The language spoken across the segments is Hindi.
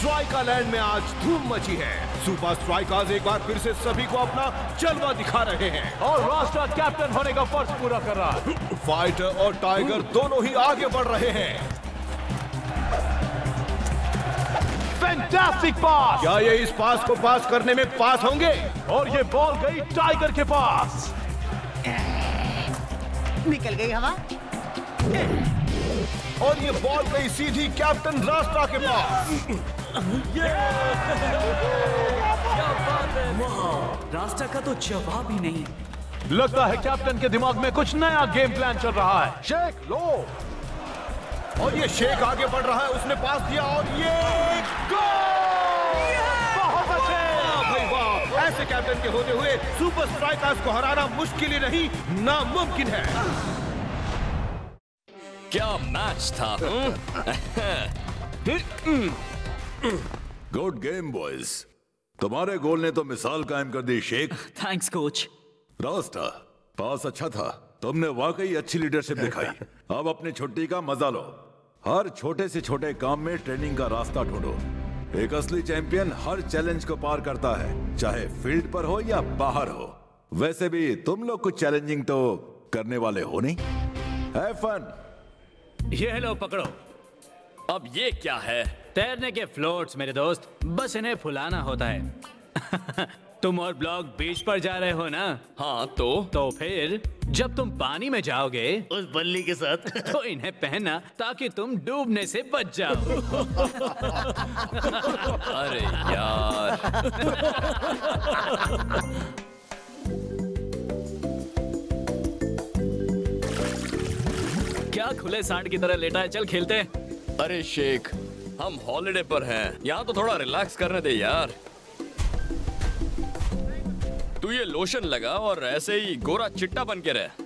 स्ट्राइका लैंड में आज धूम मची है। सुपर स्ट्राइकर्स एक बार फिर से सभी को अपना जलवा दिखा रहे हैं और राष्ट्र कैप्टन होने का फर्ज पूरा कर रहा है। फाइटर और टाइगर दोनों ही आगे बढ़ रहे हैं। Fantastic pass. क्या ये इस पास को पास करने में पास होंगे? और ये बॉल गई टाइगर के पास। निकल गई हवा और ये बॉल गई सीधी कैप्टन राष्ट्र के पास। राष्ट्र का तो जवाब ही नहीं। लगता है कैप्टन के दिमाग में कुछ नया गेम प्लान चल रहा है। शेख लो। और ये शेख आगे बढ़ रहा है, उसने पास दिया और ये गोल! बहुत अच्छे। भाई वाह, ऐसे कैप्टन के होते हुए सुपर स्ट्राइकर्स को हराना मुश्किल ही नहीं, नामुमकिन है। क्या मैच था। Good game boys. तुम्हारे गोल ने तो मिसाल कायम कर दी शेख। Thanks coach. रास्ता पास अच्छा था, तुमने वाकई अच्छी लीडरशिप दिखाई। अब अपनी छुट्टी का मजा लो। हर छोटे से छोटे काम में ट्रेनिंग का रास्ता ढूंढो। एक असली चैंपियन हर चैलेंज को पार करता है, चाहे फील्ड पर हो या बाहर हो। वैसे भी तुम लोग कुछ चैलेंजिंग तो करने वाले हो नहीं। Have fun. ये लो पकड़ो। अब ये क्या है? तैरने के फ्लोट्स मेरे दोस्त, बस इन्हें फुलाना होता है। तुम और ब्लॉक बीच पर जा रहे हो ना? हाँ तो फिर जब तुम पानी में जाओगे उस बल्ली के साथ तो इन्हें पहनना ताकि तुम डूबने से बच जाओ। अरे यार। क्या खुले सांड की तरह लेटा है? चल खेलते हैं। अरे शेख, हम हॉलिडे पर हैं, यहाँ तो थोड़ा रिलैक्स करने दे यार। तू ये लोशन लगा और ऐसे ही गोरा चिट्टा बन के रह।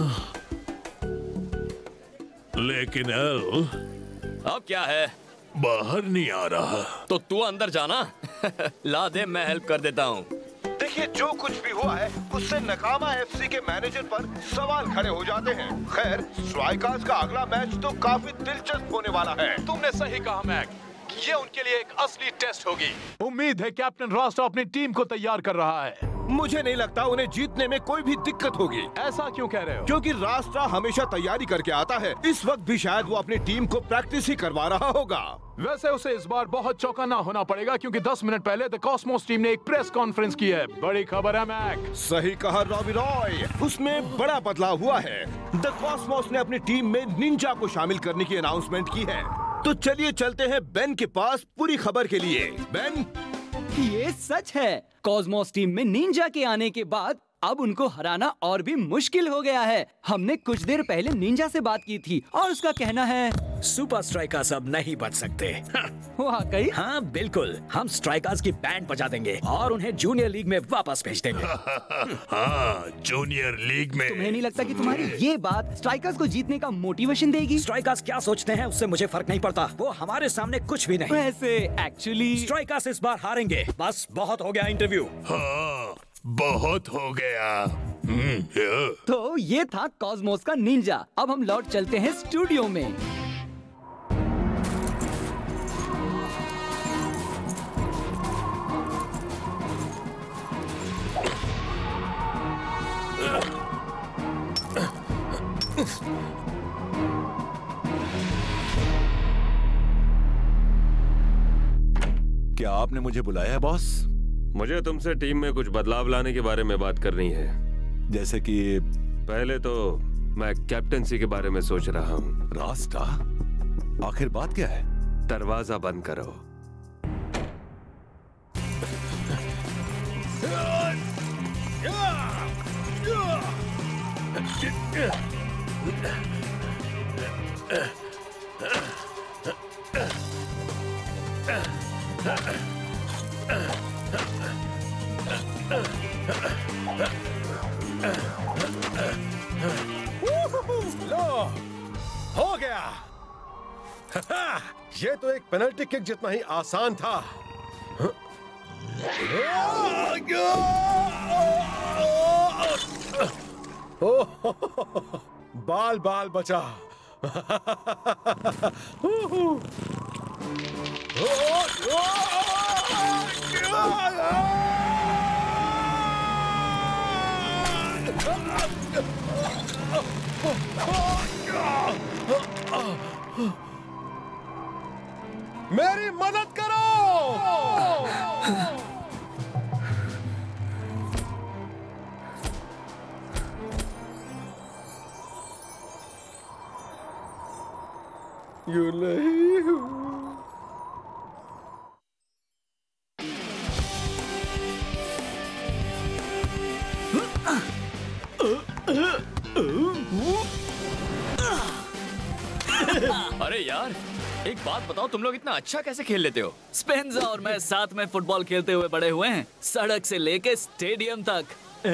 लेकिन एल, अब क्या है? बाहर नहीं आ रहा। तो तू अंदर जाना। ला दे, मैं हेल्प कर देता हूँ। देखिए, जो कुछ भी हुआ है उससे नकामा एफसी के मैनेजर पर सवाल खड़े हो जाते हैं। खैर, स्ट्राइकर्स का अगला मैच तो काफी दिलचस्प होने वाला है। तुमने सही कहा मैक, ये उनके लिए एक असली टेस्ट होगी। उम्मीद है कैप्टन राष्ट्र अपनी टीम को तैयार कर रहा है। मुझे नहीं लगता उन्हें जीतने में कोई भी दिक्कत होगी। ऐसा क्यों कह रहे हो? क्योंकि राष्ट्र हमेशा तैयारी करके आता है। इस वक्त भी शायद वो अपनी टीम को प्रैक्टिस ही करवा रहा होगा। वैसे उसे इस बार बहुत चौकन्ना होना पड़ेगा क्योंकि 10 मिनट पहले द कॉस्मोस टीम ने एक प्रेस कॉन्फ्रेंस की है। बड़ी खबर है मैक। सही कहा रॉबी रॉय, उसमें बड़ा बदलाव हुआ है। द कॉस्मोस ने अपनी टीम में निंजा को शामिल करने की अनाउंसमेंट की है। तो चलिए चलते हैं बेन के पास पूरी खबर के लिए। बेन, ये सच है। कॉस्मोस टीम में निंजा के आने के बाद अब उनको हराना और भी मुश्किल हो गया है। हमने कुछ देर पहले निंजा से बात की थी और उसका कहना है सुपर स्ट्राइकर्स अब नहीं बच सकते। वाकई? हाँ बिल्कुल, हम स्ट्राइकर्स की बैंड बजा देंगे और उन्हें जूनियर लीग में वापस भेज देंगे। हाँ, जूनियर लीग में। तुम्हें नहीं लगता कि तुम्हारी ये बात स्ट्राइकर्स को जीतने का मोटिवेशन देगी? स्ट्राइकर्स क्या सोचते हैं उससे मुझे फर्क नहीं पड़ता, वो हमारे सामने कुछ भी नहीं। वैसे एक्चुअली स्ट्राइकर्स इस बार हारेंगे। बस बहुत हो गया इंटरव्यू। हाँ, बहुत हो गया। तो ये था कॉस्मोस का निंजा। अब हम लौट चलते हैं स्टूडियो में। क्या आपने मुझे बुलाया है बॉस? मुझे तुमसे टीम में कुछ बदलाव लाने के बारे में बात करनी है। जैसे कि? पहले तो मैं कैप्टनसी के बारे में सोच रहा हूँ। रास्ता? आखिर बात क्या है? दरवाजा बंद करो। लो, हो गया। ये तो एक पेनल्टी किक जितना ही आसान था। बाल बाल बचा। मेरी मदद करो। यूं नहीं हूं। अरे यार, एक बात बताओ, तुम लोग इतना अच्छा कैसे खेल लेते हो? स्पेंजा और मैं साथ में फुटबॉल खेलते हुए बड़े हुए हैं, सड़क से लेके स्टेडियम तक।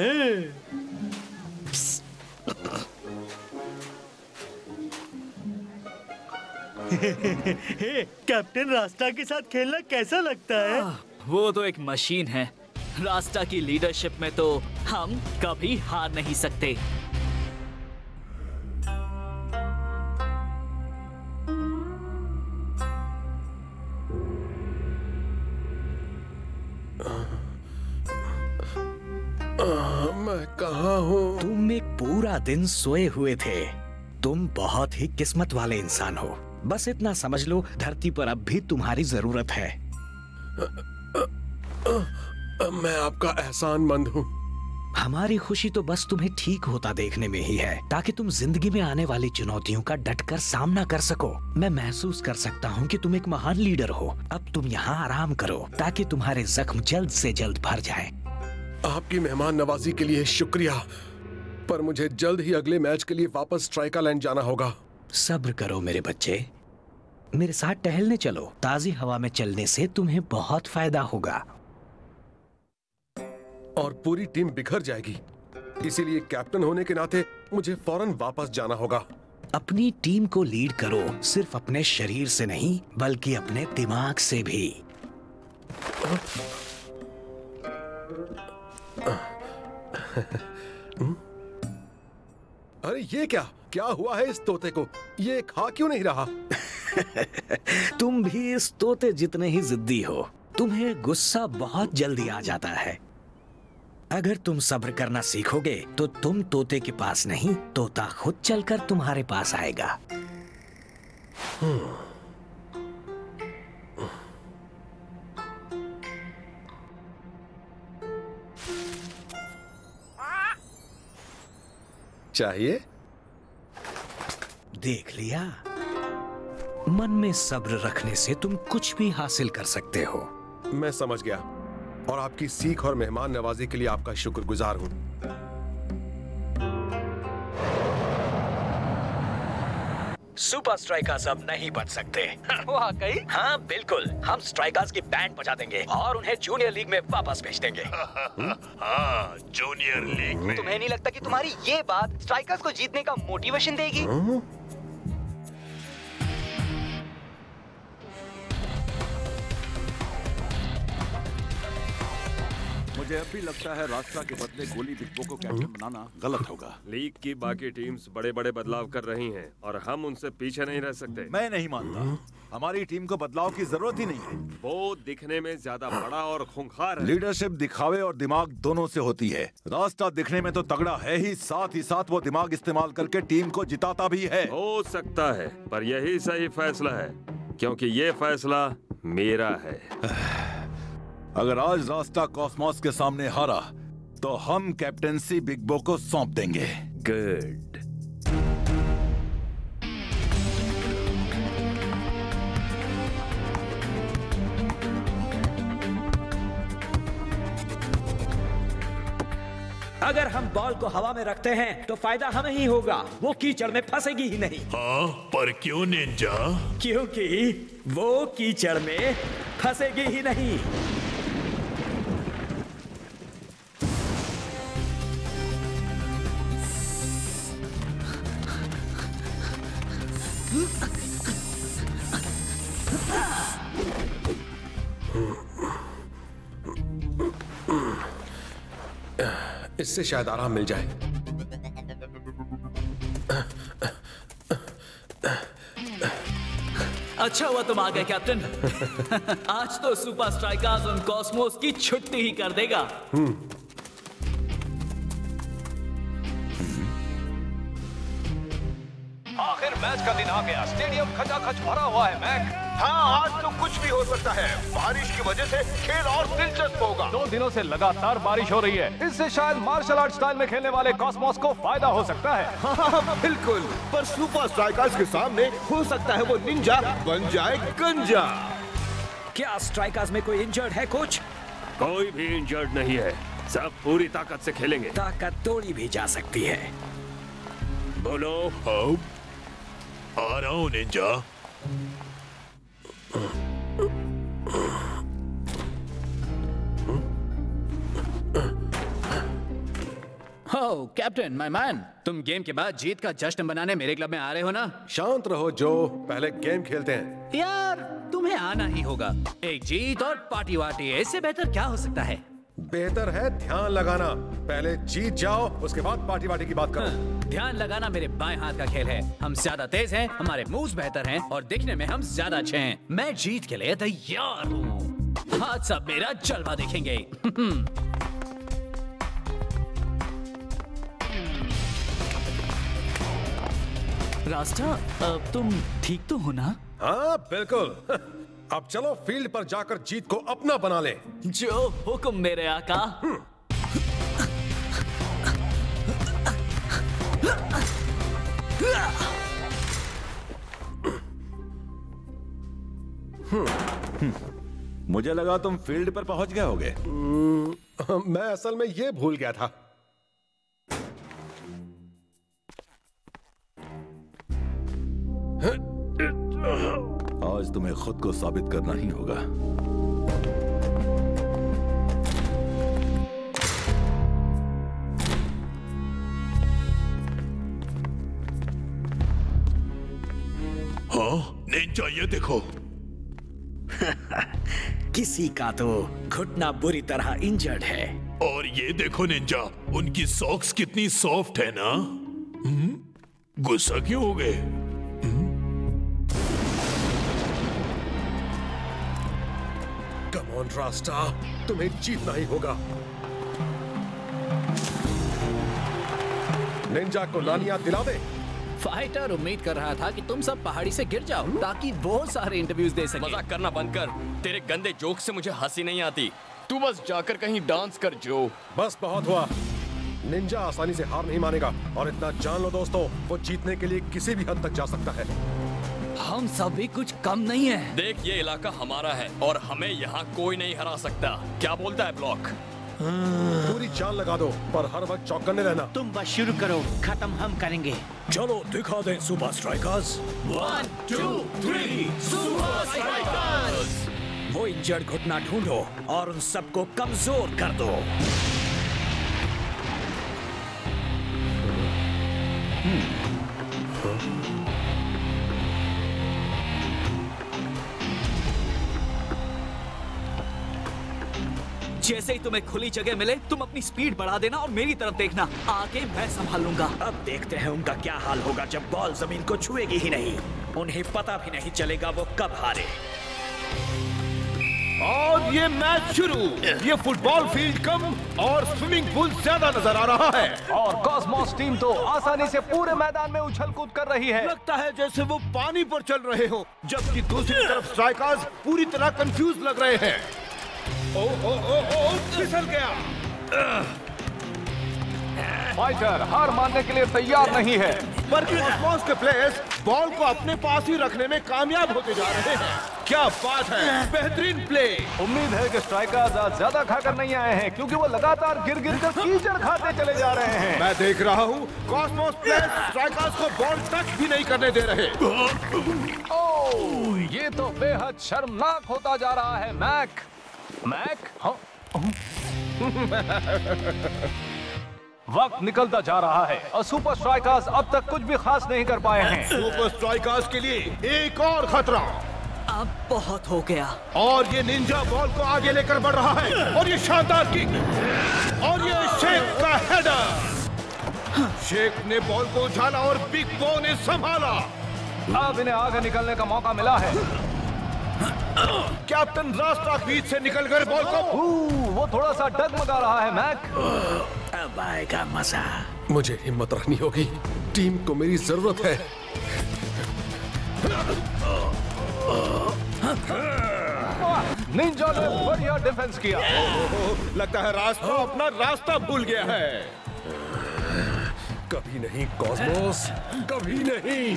कैप्टन रास्ता के साथ खेलना कैसा लगता है? वो तो एक मशीन है। रास्ता की लीडरशिप में तो हम कभी हार नहीं सकते। मैं कहाँ हूँ? तुम एक पूरा दिन सोए हुए थे। तुम बहुत ही किस्मत वाले इंसान हो। बस इतना समझ लो, धरती पर अब भी तुम्हारी जरूरत है। मैं आपका एहसानमंद हूँ। हमारी खुशी तो बस तुम्हें ठीक होता देखने में ही है, ताकि तुम जिंदगी में आने वाली चुनौतियों का डटकर सामना कर सको। मैं महसूस कर सकता हूँ कि तुम एक महान लीडर हो। अब तुम यहाँ आराम करो, ताकि तुम्हारे जख्म जल्द से जल्द भर जाएं। आपकी मेहमान नवाजी के लिए शुक्रिया, पर मुझे जल्द ही अगले मैच के लिए वापस स्ट्राइकालैंड जाना होगा। सब्र करो मेरे बच्चे, मेरे साथ टहलने चलो। ताजी हवा में चलने से तुम्हें बहुत फायदा होगा। और पूरी टीम बिखर जाएगी, इसीलिए कैप्टन होने के नाते मुझे फौरन वापस जाना होगा। अपनी टीम को लीड करो, सिर्फ अपने शरीर से नहीं, बल्कि अपने दिमाग से भी। अरे ये क्या हुआ है इस तोते को? ये खा क्यों नहीं रहा? तुम भी इस तोते जितने ही जिद्दी हो। तुम्हें गुस्सा बहुत जल्दी आ जाता है। अगर तुम सब्र करना सीखोगे तो तुम तोते के पास नहीं, तोता खुद चलकर तुम्हारे पास आएगा। चाहिए? देख लिया, मन में सब्र रखने से तुम कुछ भी हासिल कर सकते हो। मैं समझ गया, और आपकी सीख और मेहमान नवाजी के लिए आपका शुक्रगुजार हूं। सुपर स्ट्राइकर्स अब नहीं बन सकते। वाकई? हाँ बिल्कुल, हम स्ट्राइकर्स की बैंड बजा देंगे और उन्हें जूनियर लीग में वापस भेज देंगे। हाँ, जूनियर लीग में। तुम्हें नहीं लगता कि तुम्हारी ये बात स्ट्राइकर्स को जीतने का मोटिवेशन देगी? मुझे अब भी लगता है रास्ता के बदले गोली बिग्बो को कैप्टन बनाना गलत होगा। लीग की बाकी टीम्स बड़े बड़े बदलाव कर रही हैं और हम उनसे पीछे नहीं रह सकते। मैं नहीं मानता, हमारी टीम को बदलाव की जरूरत ही नहीं है। वो दिखने में ज्यादा बड़ा और खूंखार है। लीडरशिप दिखावे और दिमाग दोनों से होती है। रास्ता दिखने में तो तगड़ा है ही साथ वो दिमाग इस्तेमाल करके टीम को जिताता भी है। हो सकता है, पर यही सही फैसला है, क्योंकि ये फैसला मेरा है। अगर आज रास्ता कॉस्मोस के सामने हारा तो हम कैप्टेंसी बिग्बो को सौंप देंगे। गुड। अगर हम बॉल को हवा में रखते हैं तो फायदा हमें ही होगा, वो कीचड़ में फंसेगी ही नहीं। हाँ, पर क्यों निंजा? क्योंकि वो कीचड़ में फंसेगी ही नहीं। इससे शायद आराम मिल जाए। अच्छा हुआ तुम आ गए कैप्टन। आज तो सुपर स्ट्राइकर्स और कॉस्मोस की छुट्टी ही कर देगा। आखिर मैच का दिन आ गया। स्टेडियम खचाखच भरा हुआ है मैक। हाँ, आज तो कुछ भी हो सकता है। बारिश की वजह से खेल और दिलचस्प होगा। 2 दिनों से लगातार बारिश हो रही है। इससे शायद मार्शल आर्ट स्टाइल में खेलने वाले कॉस्मोस को फायदा हो सकता है। हाँ, बिल्कुल। पर सुपर स्ट्राइकर्स के सामने हो सकता है वो निंजा बन जाए गंजा। क्या स्ट्राइकर्स में कोई इंजर्ड है कोच? कोई भी इंजर्ड नहीं है, सब पूरी ताकत से खेलेंगे। ताकत तोड़ी भी जा सकती है। बोलो। आ रहा हूँ निंजा। हो कैप्टन माय मैन, तुम गेम के बाद जीत का जश्न बनाने मेरे क्लब में आ रहे हो ना? शांत रहो जो, पहले गेम खेलते हैं। यार तुम्हें आना ही होगा। एक जीत और पार्टी वार्टी, इससे बेहतर क्या हो सकता है? बेहतर है ध्यान लगाना। पहले जीत जाओ, उसके बाद पार्टी वार्टी की बात करो। ध्यान लगाना मेरे बाएं हाथ का खेल है। हम ज्यादा तेज हैं, हमारे मूव्स बेहतर हैं और दिखने में हम ज्यादा अच्छे हैं। मैं जीत के लिए तैयार हूँ। आज सब मेरा जलवा देखेंगे। रास्ता, अब तुम ठीक तो हो ना? हाँ बिल्कुल। अब चलो फील्ड पर जाकर जीत को अपना बना ले। जो हुक्म मेरे आका। मुझे लगा तुम फील्ड पर पहुंच गए होगे। मैं असल में ये भूल गया था। आज तुम्हें खुद को साबित करना ही होगा। हाँ निंजा, ये देखो। किसी का तो घुटना बुरी तरह इंजर्ड है। और ये देखो निंजा, उनकी सॉक्स कितनी सॉफ्ट है ना। गुस्सा क्यों हो गए? कम ऑन रास्ता, तुम्हें जीतना ही होगा। निंजा को लानियां दिला दे। फाइटर उम्मीद कर रहा था कि तुम सब पहाड़ी से गिर जाओ ताकि वो सारे इंटरव्यूज दे सके। मजाक करना बंद कर। तेरे गंदे जोक से मुझे हंसी नहीं आती। तू बस जाकर कहीं डांस कर जो। बस बहुत हुआ। निंजा आसानी से हार नहीं मानेगा और इतना जान लो दोस्तों, वो जीतने के लिए किसी भी हद तक जा सकता है। हम सब भी कुछ कम नहीं है। देख, ये इलाका हमारा है और हमें यहाँ कोई नहीं हरा सकता। क्या बोलता है ब्लॉक? पूरी जान लगा दो, पर हर वक्त चौकन्ने रहना। तुम बस शुरू करो, खत्म हम करेंगे। चलो दिखा दें सुपर स्ट्राइकर्स। 1 2 3 super strikers. वो इंजर्ड घुटना ढूंढो और उन सबको कमजोर कर दो। जैसे ही तुम्हें खुली जगह मिले, तुम अपनी स्पीड बढ़ा देना और मेरी तरफ देखना। आगे मैं संभाल लूंगा। अब देखते हैं उनका क्या हाल होगा जब बॉल जमीन को छुएगी ही नहीं। उन्हें पता भी नहीं चलेगा वो कब हारे। और ये मैच शुरू। ये फुटबॉल फील्ड कम और स्विमिंग पूल ज्यादा नजर आ रहा है। और कॉस्मोस टीम तो आसानी से पूरे मैदान में उछल कूद कर रही है। लगता है जैसे वो पानी पर चल रहे हो, जबकि दूसरी तरफ स्ट्राइकर्स पूरी तरह कंफ्यूज लग रहे हैं। ओ ओ ओ ओ, फिसल गया। फाइटर हार मानने के लिए तैयार नहीं है। पर कॉस्मोस के प्लेयर्स बॉल को अपने पास ही रखने में कामयाब होते जा रहे हैं। क्या बात है, बेहतरीन प्ले। उम्मीद है कि स्ट्राइकर्स आज ज्यादा खाकर नहीं आए हैं, क्योंकि वो लगातार गिर गिर कर कीचड़ खाते चले जा रहे हैं। मैं देख रहा हूँ कॉस्मोस प्लेयर्स स्ट्राइकर्स को बॉल टच भी नहीं करने दे रहे। ओह, ये तो बेहद शर्मनाक होता जा रहा है। मैक हाँ? वक्त निकलता जा रहा है और सुपर स्ट्राइकर्स अब तक कुछ भी खास नहीं कर पाए हैं। सुपर स्ट्राइकर्स के लिए एक और खतरा। अब बहुत हो गया। और ये निंजा बॉल को आगे लेकर बढ़ रहा है और ये शानदार किक और ये शेख का हेडर। शेख ने बॉल को उछाला और बिग बो ने संभाला। अब इन्हें आगे निकलने का मौका मिला है। कैप्टन रास्ता बीच से निकलकर बॉल को वो थोड़ा सा डगमगा रहा है मैक। अब आएगा मजा। मुझे हिम्मत रखनी होगी, टीम को मेरी जरूरत है। निंजा ने बढ़िया डिफेंस किया। लगता है रास्ता अपना रास्ता भूल गया है। कभी नहीं कॉस्मोस, कभी नहीं।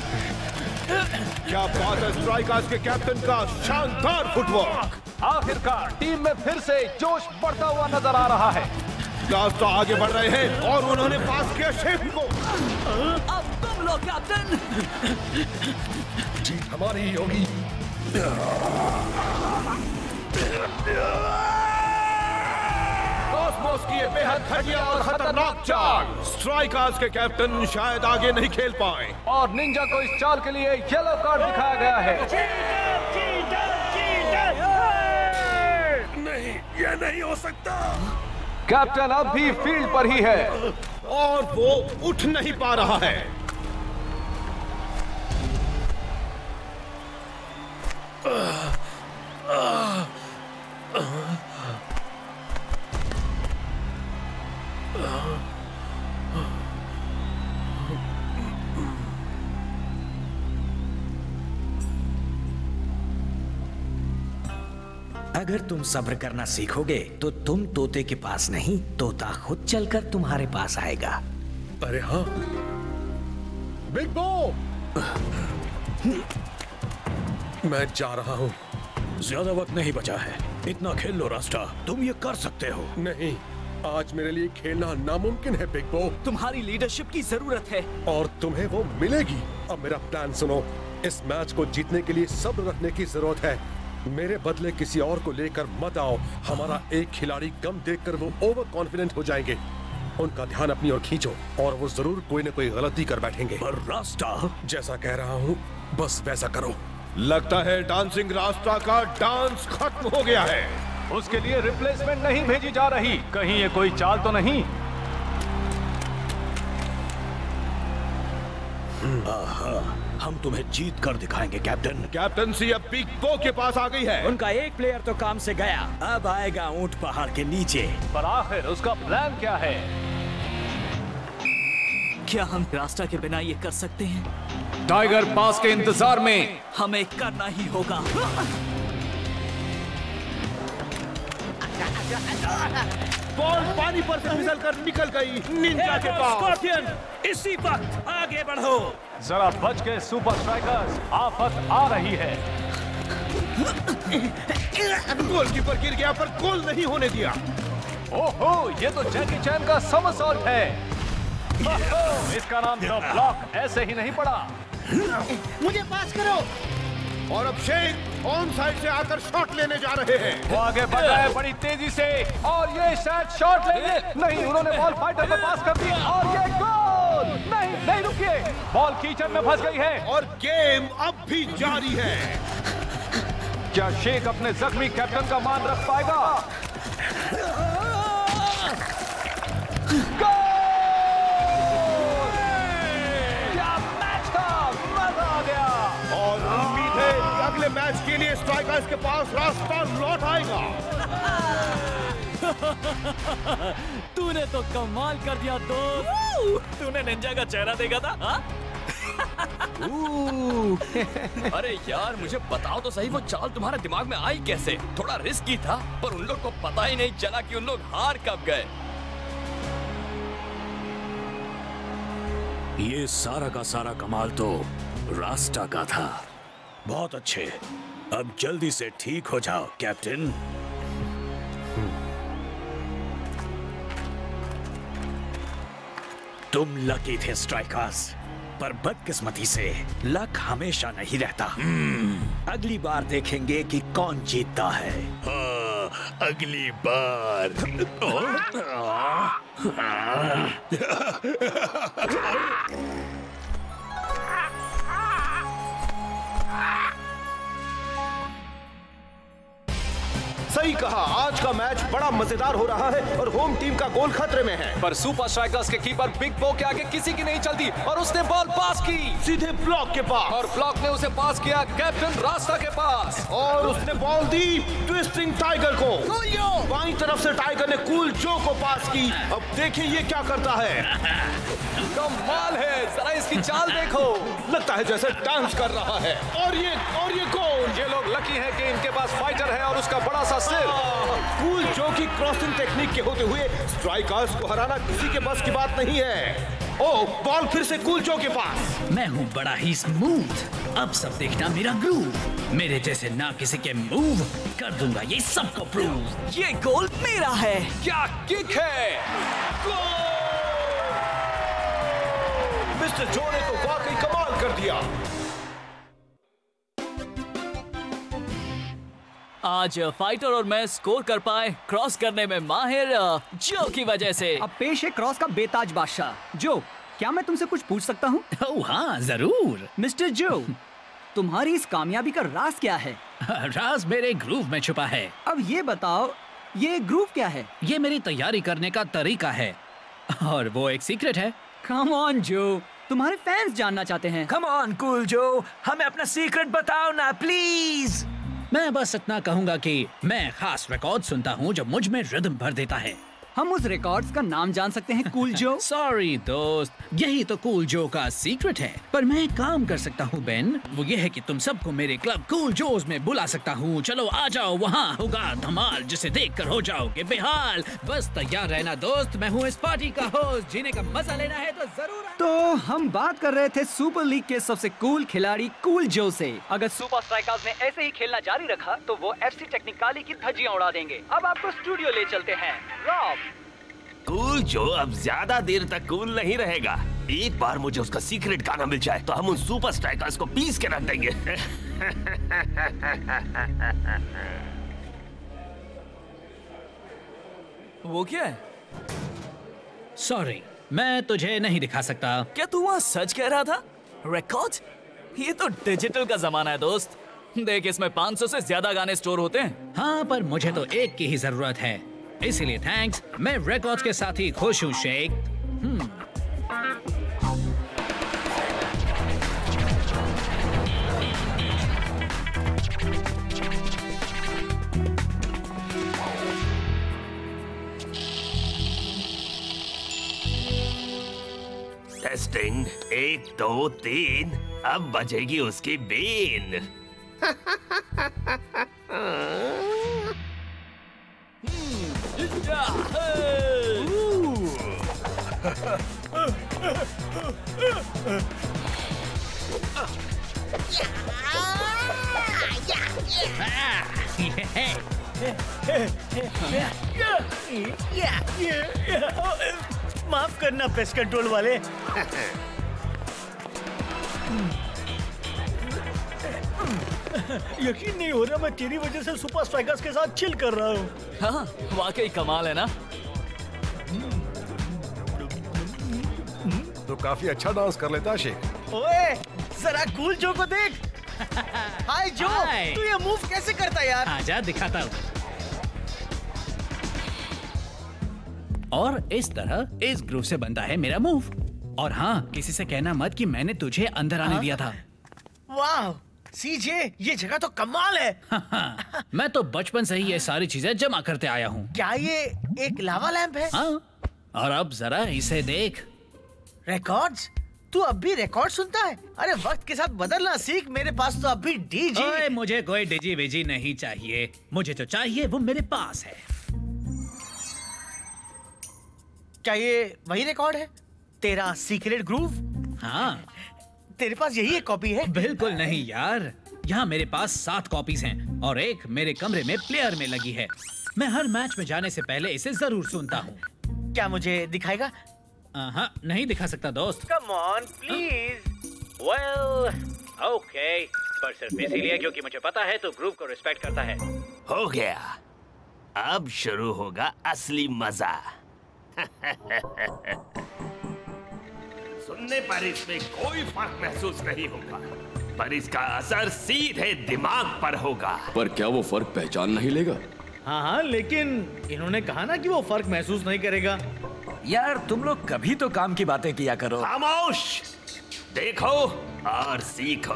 क्या बात है स्ट्राइकर्स के कैप्टन का शानदार फुटवर्क। आखिरकार टीम में फिर से जोश बढ़ता हुआ नजर आ रहा है। रास्ता आगे बढ़ रहे हैं और उन्होंने पास किया शेफ को। अब तुम लोग कैप्टन। जीत हमारी ही होगी। कॉस्मोस की ये बेहद घटिया और खतरनाक चाल। स्ट्राइकर्स के कैप्टन शायद आगे नहीं खेल पाए और निंजा को इस चाल के लिए येलो कार्ड दिखाया गया है। नहीं, ये नहीं हो सकता। कैप्टन अब भी फील्ड पर ही है और वो उठ नहीं पा रहा है। अगर तुम सब्र करना सीखोगे तो तुम तोते के पास नहीं, तोता खुद चलकर तुम्हारे पास आएगा। अरे हाँ, बिग बो, मैं जा रहा हूँ। ज्यादा वक्त नहीं बचा है, इतना खेल लो रास्ता, तुम ये कर सकते हो। नहीं, आज मेरे लिए खेलना नामुमकिन है बिग बो। तुम्हारी लीडरशिप की जरूरत है और तुम्हें वो मिलेगी। अब मेरा प्लान सुनो, इस मैच को जीतने के लिए सब्र रखने की जरूरत है। मेरे बदले किसी और को लेकर मत आओ। हमारा एक खिलाड़ी कम देखकर वो ओवर कॉन्फिडेंट हो जाएंगे। उनका ध्यान अपनी ओर खींचो और वो जरूर कोई न कोई गलती कर बैठेंगे। पर रास्ता, जैसा कह रहा हूँ बस वैसा करो। लगता है डांसिंग रास्ता का डांस खत्म हो गया है। उसके लिए रिप्लेसमेंट नहीं भेजी जा रही। कहीं ये कोई चाल तो नहीं? हम तुम्हें जीत कर दिखाएंगे कैप्टन। कैप्टनसी अब बिग बो के पास आ गई है। उनका एक प्लेयर तो काम से गया, अब आएगा ऊंट पहाड़ के नीचे। पर आखिर उसका प्लान क्या है? क्या हम रास्ता के बिना ये कर सकते हैं? टाइगर पास के इंतजार में हमें करना ही होगा। बॉल पानी पर से फिसलकर निकल गई निंजा के पास। स्कॉर्पियन, इसी वक्त आगे बढ़ो। जरा बच के सुपर स्ट्राइकर्स, आफत आ रही है। गोलकीपर गिर गया पर गोल नहीं होने दिया। ओहो, ये तो जैकी चैन का समरसॉल्ट है। इसका नाम द ब्लॉक ऐसे ही नहीं पड़ा। मुझे पास करो। और अब शेख ऑन साइड से आकर शॉट लेने जा रहे हैं। वो आगे बढ़ रहा है बड़ी तेजी से और ये शायद शॉट लेंगे। नहीं, उन्होंने बॉल फाइटर को पास कर दी और ये गोल। नहीं नहीं, रुकिए, बॉल कीचड़ में फंस गई है और गेम अब भी जारी है। क्या शेख अपने जख्मी कैप्टन का मान रख पाएगा? गोल! क्या मैच था, मजा आ गया। और उम्मीद है कि अगले मैच के लिए स्ट्राइकर्स के पास रास्ता लौट आएगा। तूने तो कमाल कर दिया दोस्त। तूने निंजा का चेहरा देखा था? हा? अरे यार, मुझे बताओ तो सही, वो चाल तुम्हारे दिमाग में आई कैसे? थोड़ा रिस्की था, पर उन लोग को पता ही नहीं चला कि उन लोग हार कब गए। ये सारा का सारा कमाल तो रास्ता का था। बहुत अच्छे, अब जल्दी से ठीक हो जाओ कैप्टन। तुम लकी थे स्ट्राइकर्स, पर बदकिस्मती से लक हमेशा नहीं रहता। अगली बार देखेंगे कि कौन जीतता है। हाँ, अगली बार। सही कहा, आज का मैच बड़ा मजेदार हो रहा है और होम टीम का गोल खतरे में है। पर सुपर स्ट्राइकर्स के कीपर बिग बो के आगे किसी की नहीं चलती और उसने बॉल पास की सीधे ब्लॉक के पास, और ब्लॉक ने उसे पास किया कैप्टन रास्ता के पास, और उसने बॉल दी ट्विस्टिंग टाइगर को। बाईं तरफ से टाइगर ने कूल जो को पास की। अब देखिए ये क्या करता है। कमाल है, जरा इसकी चाल देखो। लगता है जैसे डांस कर रहा है। और ये गोल। ये लोग लकी हैं कि इनके पास फाइटर है और उसका बड़ा सा सिर। कूल जो की क्रॉसिंग टेक्निक के होते हुए स्ट्राइकर्स को हराना किसी के बस की बात नहीं है। ओह, बॉल फिर से कूल जो के पास। मैं हूँ बड़ा ही स्मूथ, अब सब देखना मेरा ग्रूव। मेरे जैसे ना किसी के मूव कर दूंगा ये सबको प्रूव। ये गोल मेरा है। क्या किक है। मिस्टर जो ने तो वाकई कमाल कर दिया। आज फाइटर और मैं स्कोर कर पाए क्रॉस करने में माहिर जो की वजह से। अब पेश है क्रॉस का बेताज बादशाह। जो, क्या मैं तुमसे कुछ पूछ सकता हूँ? ओह हाँ, जरूर। मिस्टर जो, तुम्हारी इस कामयाबी का राज क्या है? राज मेरे ग्रूव में छुपा है। अब ये बताओ, ये ग्रूव क्या है? ये मेरी तैयारी करने का तरीका है और वो एक सीक्रेट है। कम ऑन जो, तुम्हारे फैंस जानना चाहते हैं। कम ऑन कूल जो, हमें अपना सीक्रेट बताओ ना प्लीज। मैं बस इतना कहूंगा कि मैं खास रिकॉर्ड सुनता हूँ जो मुझ में रिदम भर देता है। हम उस रिकॉर्ड्स का नाम जान सकते हैं कूल जो? सॉरी दोस्त, यही तो कूल जो का सीक्रेट है। पर मैं काम कर सकता हूँ बेन, वो ये है कि तुम सबको मेरे क्लब कूल जोज में बुला सकता हूँ। चलो आ जाओ, वहाँ होगा धमाल जिसे देखकर हो जाओगे बेहाल। बस तैयार रहना दोस्त, मैं हूँ इस पार्टी का होस्ट। जीने का मजा लेना है तो जरूर। तो हम बात कर रहे थे सुपर लीग के सबसे कूल खिलाड़ी कूल जो से। अगर सुपर स्ट्राइकर्स ने ऐसे ही खेलना जारी रखा तो वो FC टेक्निकाली की धज्जियां उड़ा देंगे। अब आपको स्टूडियो ले चलते हैं। रॉब, कूल जो अब ज्यादा देर तक कूल नहीं रहेगा। एक बार मुझे उसका सीक्रेट गाना मिल जाए तो हम उन सुपर स्ट्राइकर्स को पीस के रख देंगे। वो क्या है? सॉरी, मैं तुझे नहीं दिखा सकता। क्या तू वहाँ सच कह रहा था? रिकॉर्ड? ये तो डिजिटल का जमाना है दोस्त। देख, इसमें 500 से ज्यादा गाने स्टोर होते हैं। हाँ, पर मुझे तो एक की ही जरूरत है, इसीलिए थैंक्स। मैं रिकॉर्ड्स के साथ ही खुश हूँ शेख। टेस्टिंग 1 2 3, अब बजेगी उसकी बीन। माफ करना पेस्ट कंट्रोल वाले। यकीन नहीं हो रहा, मैं तेरी वजह से सुपर स्ट्राइकर्स के साथ चिल कर रहा हूँ। हाँ, वाकई कमाल है ना। तो काफी अच्छा डांस कर लेता शेख। ओए, जरा कूल जो को देख। हाय जो, तू ये मूव कैसे करता यार? आजा दिखाता हूँ। और इस तरह इस ग्रुप से बनता है मेरा मूव। और हाँ, किसी से कहना मत कि मैंने तुझे अंदर आने दिया था। वाह सीजे, ये जगह तो कमाल है। मैं तो बचपन से ही ये सारी चीजें जमा करते आया हूँ। क्या ये एक लावा लैंप है? हाँ, और अब जरा इसे देख। रिकॉर्ड्स? तू अब भी रिकॉर्ड सुनता है? अरे वक्त के साथ बदलना सीख, मेरे पास तो अब भी डीजी। ओए, मुझे कोई डीजी वीजी नहीं चाहिए, मुझे जो चाहिए वो मेरे पास है। क्या ये वही रिकॉर्ड है? तेरा सीक्रेट ग्रूव? हाँ। तेरे पास यही एक कॉपी है? बिल्कुल नहीं यार, यहाँ मेरे पास 7 कॉपीज हैं और एक मेरे कमरे में प्लेयर में लगी है। मैं हर मैच में जाने से पहले इसे जरूर सुनता हूँ। क्या मुझे दिखाएगा? हाँ, नहीं दिखा सकता दोस्त। Come on please. Well, okay, पर सिर्फ इसीलिए क्योंकि मुझे पता है तो ग्रुप को रिस्पेक्ट करता है। हो गया, अब शुरू होगा असली मजा। सुनने पर इसमें कोई फर्क महसूस नहीं होगा, पर इसका असर सीधे दिमाग पर होगा। पर क्या वो फर्क पहचान नहीं लेगा? हाँ हाँ, लेकिन इन्होंने कहा ना कि वो फर्क महसूस नहीं करेगा। यार तुम लोग कभी तो काम की बातें किया करो। खामोश, देखो और सीखो।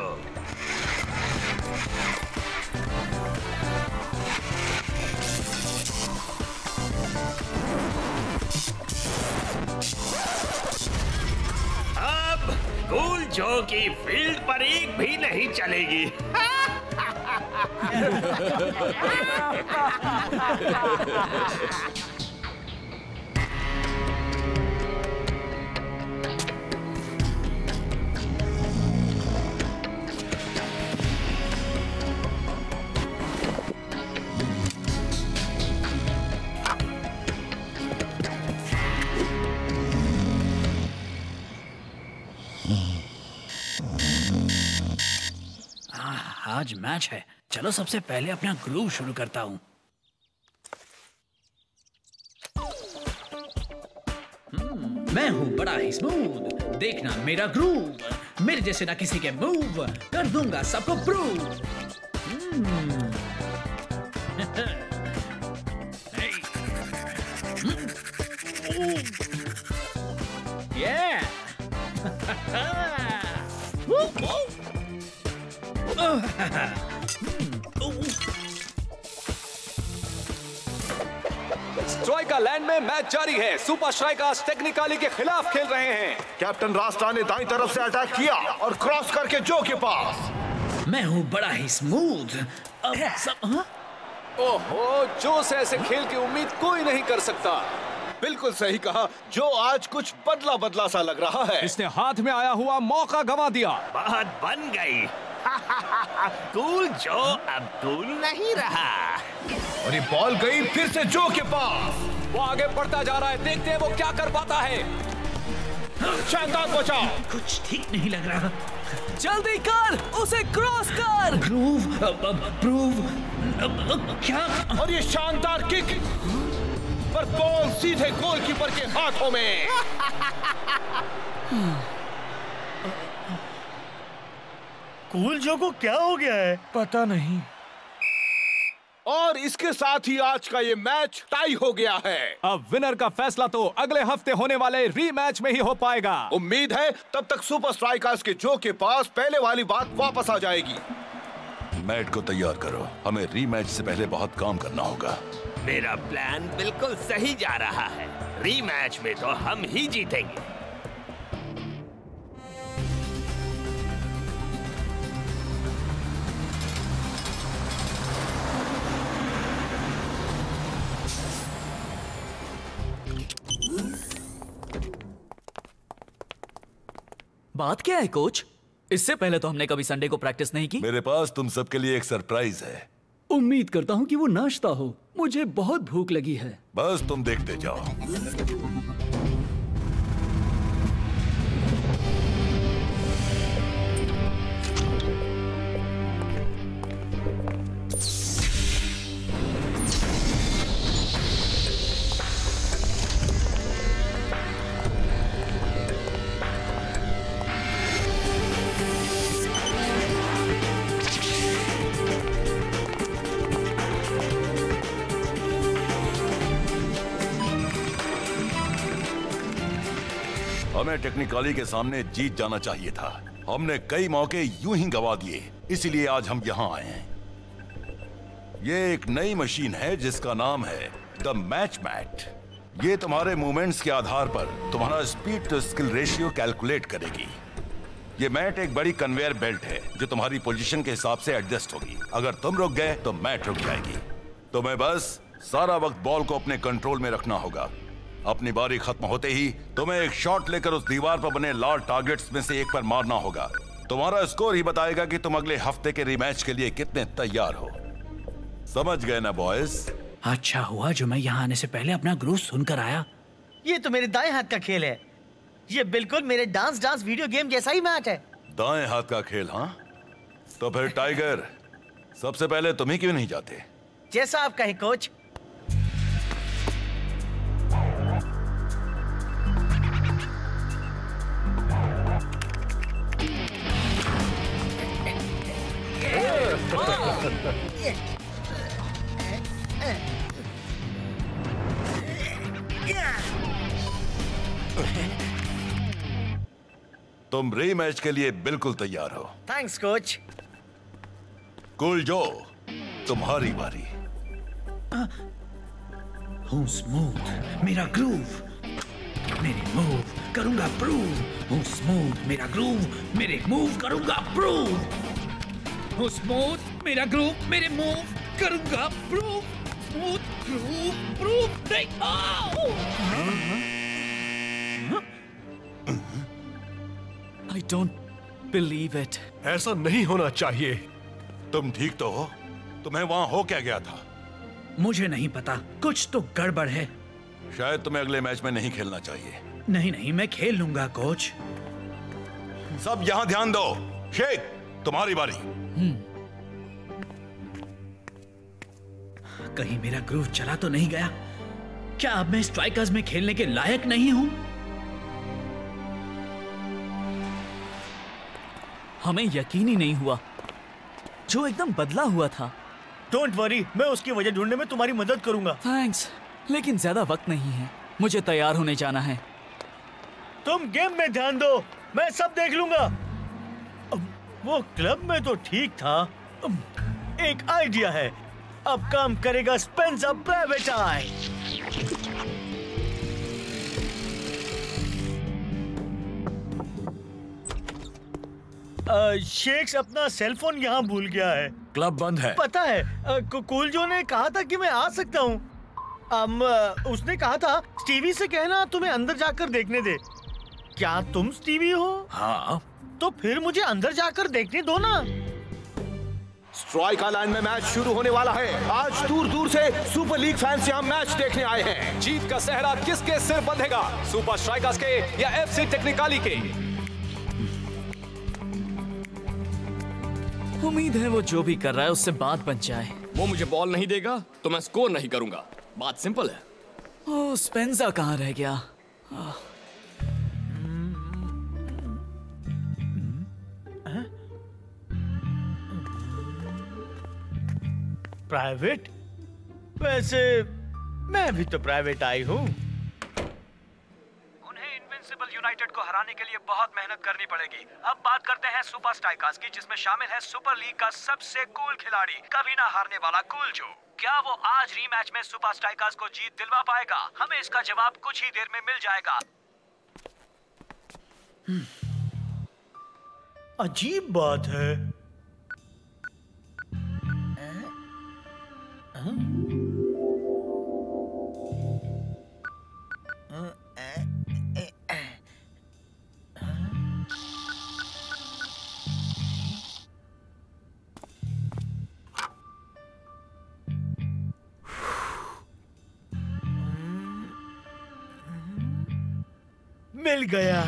अब कूल जो की फील्ड पर एक भी नहीं चलेगी। आज मैच है, चलो सबसे पहले अपना ग्रूव शुरू करता हूँ। मैं हूँ बड़ा ही स्मूथ, देखना मेरा ग्रूव, मेरे जैसे ना किसी के मूव, कर दूंगा सबको प्रूव। स्ट्राइका लैंड में मैच जारी है। सुपर स्ट्राइकर्स टेक्निकली के खिलाफ खेल रहे हैं। कैप्टन रास्ता ने दाईं तरफ से अटैक किया और क्रॉस करके जो के पास। मैं हूँ बड़ा ही स्मूथ। अब सब ओहो, जो से ऐसे खेल की उम्मीद कोई नहीं कर सकता। बिल्कुल सही कहा, जो आज कुछ बदला बदला सा लग रहा है। इसने हाथ में आया हुआ मौका गंवा दिया। बात बन गई। कूल जो अब कूल नहीं रहा। और ये बॉल गई फिर से जो के पास। वो आगे बढ़ता जा रहा है, देखते हैं वो क्या कर पाता है। शानदार बचाव। कुछ ठीक नहीं लग रहा। जल्दी कर, उसे क्रॉस कर। ग्रूव, प्रूव, क्या? और ये शानदार किक, पर बॉल सीधे गोलकीपर के हाथों में। कूल जो को क्या हो गया है? पता नहीं। और इसके साथ ही आज का ये मैच टाई हो गया है। अब विनर का फैसला तो अगले हफ्ते होने वाले रीमैच में ही हो पाएगा। उम्मीद है तब तक सुपर स्ट्राइकर्स के जो के पास पहले वाली बात वापस आ जाएगी। मैट को तैयार करो, हमें रीमैच से पहले बहुत काम करना होगा। मेरा प्लान बिल्कुल सही जा रहा है। रीमैच में तो हम ही जीतेंगे। बात क्या है कोच? इससे पहले तो हमने कभी संडे को प्रैक्टिस नहीं की। मेरे पास तुम सबके लिए एक सरप्राइज है। उम्मीद करता हूँ कि वो नाश्ता हो, मुझे बहुत भूख लगी है। बस तुम देखते जाओ। हमें टेक्निकली के सामने जीत जाना चाहिए था। हमने कई मौके यूं ही गवा दिए, इसीलिए आज हम यहाँ आए हैं। ये एक नई मशीन है जिसका नाम है द मैच मैट। ये तुम्हारे मूवमेंट्स के आधार पर तुम्हारा speed to skill ratio calculate करेगी। ये मैट एक बड़ी कन्वेयर बेल्ट है जो तुम्हारी पोजीशन के हिसाब से एडजस्ट होगी। अगर तुम रुक गए तो मैट रुक जाएगी। तुम्हें बस सारा वक्त बॉल को अपने कंट्रोल में रखना होगा। अपनी बारी खत्म होते ही तुम्हें एक शॉट लेकर उस दीवार पर बने लाल टारगेट्स में से एक पर मारना होगा। तुम्हारा स्कोर ही बताएगा कि तुम अगले हफ्ते के रीमैच के लिए कितने तैयार हो। समझ गए ना बॉयज? अच्छा हुआ जो मैं यहाँ आने से पहले अपना ग्रूव सुनकर आया। ये तो मेरे दाएं हाथ का खेल है। ये बिल्कुल मेरे डांस वीडियो गेम जैसा ही मैच है। दाएं हाथ का खेल? हाँ, तो फिर टाइगर सबसे पहले तुम ही क्यों नहीं जाते? जैसा आप कहें कोच। तुम रीमैच के लिए बिल्कुल तैयार हो। Thanks coach. कूल जो, तुम्हारी बारी। हूँ स्मूथ, मेरा ग्रूव, मेरे मूव करूंगा प्रूव। हूँ स्मूथ, मेरा ग्रूव, मेरे मूव करूंगा प्रूव। हूँ स्मूथ, मेरा ग्रूव, मेरे मूव करूंगा प्रूव। स्मूथ ग्रूव प्रूव नहीं। I don't believe it. ऐसा नहीं होना चाहिए। तुम ठीक तो हो? तुम्हें वहां हो क्या गया था? मुझे नहीं पता, कुछ तो गड़बड़ है। शायद तुम्हें अगले मैच में नहीं खेलना चाहिए। नहीं नहीं, मैं खेल लूंगा कोच। सब यहाँ ध्यान दो। शेख, तुम्हारी बारी। कहीं मेरा ग्रूव चला तो नहीं गया? क्या अब मैं स्ट्राइकर्स में खेलने के लायक नहीं हूं? हमें यकीन ही नहीं हुआ। जो एकदम बदला हुआ था। डोंट वरी, मैं उसकी वजह ढूंढने में तुम्हारी मदद करूंगा। थैंक्स, लेकिन ज्यादा वक्त नहीं है। मुझे तैयार होने जाना है। तुम गेम में ध्यान दो, मैं सब देख लूंगा। वो क्लब में तो ठीक था। एक आइडिया है, अब काम करेगा स्पेंसर प्राइवेट आई। शेक्स अपना सेलफोन यहाँ भूल गया है। क्लब बंद है। पता है, कूल जो ने कहा था कि मैं आ सकता हूँ। उसने कहा था स्टीवी से कहना तुम्हें अंदर जाकर देखने दे। क्या तुम स्टीवी हो? हाँ। तो फिर मुझे अंदर जाकर देखने दो ना। स्ट्राइक लाइन में मैच शुरू होने वाला है। आज दूर दूर से सुपर लीग फैंस यहाँ मैच देखने आए हैं। जीत का सहरा किसके सिर बंधेगा, सुपर स्ट्राइकर्स के या एफसी टेक्निकाली के? उम्मीद है वो जो भी कर रहा है उससे बात बन जाए। वो मुझे बॉल नहीं देगा तो मैं स्कोर नहीं करूंगा। बात सिंपल है। ओह, स्पेंसर कहाँ रह गया? प्राइवेट? वैसे मैं भी तो प्राइवेट आई हूँ। उन्हें इनविंसिबल यूनाइटेड को हराने के लिए बहुत मेहनत करनी पड़ेगी। अब बात करते हैं सुपर स्ट्राइकर्स की, जिसमें शामिल है सुपर लीग का सबसे कूल खिलाड़ी, कभी ना हारने वाला कूल जो। क्या वो आज रीमैच में सुपर स्ट्राइकर्स को जीत दिलवा पाएगा? हमें इसका जवाब कुछ ही देर में मिल जाएगा। अजीब बात है। मिल गया।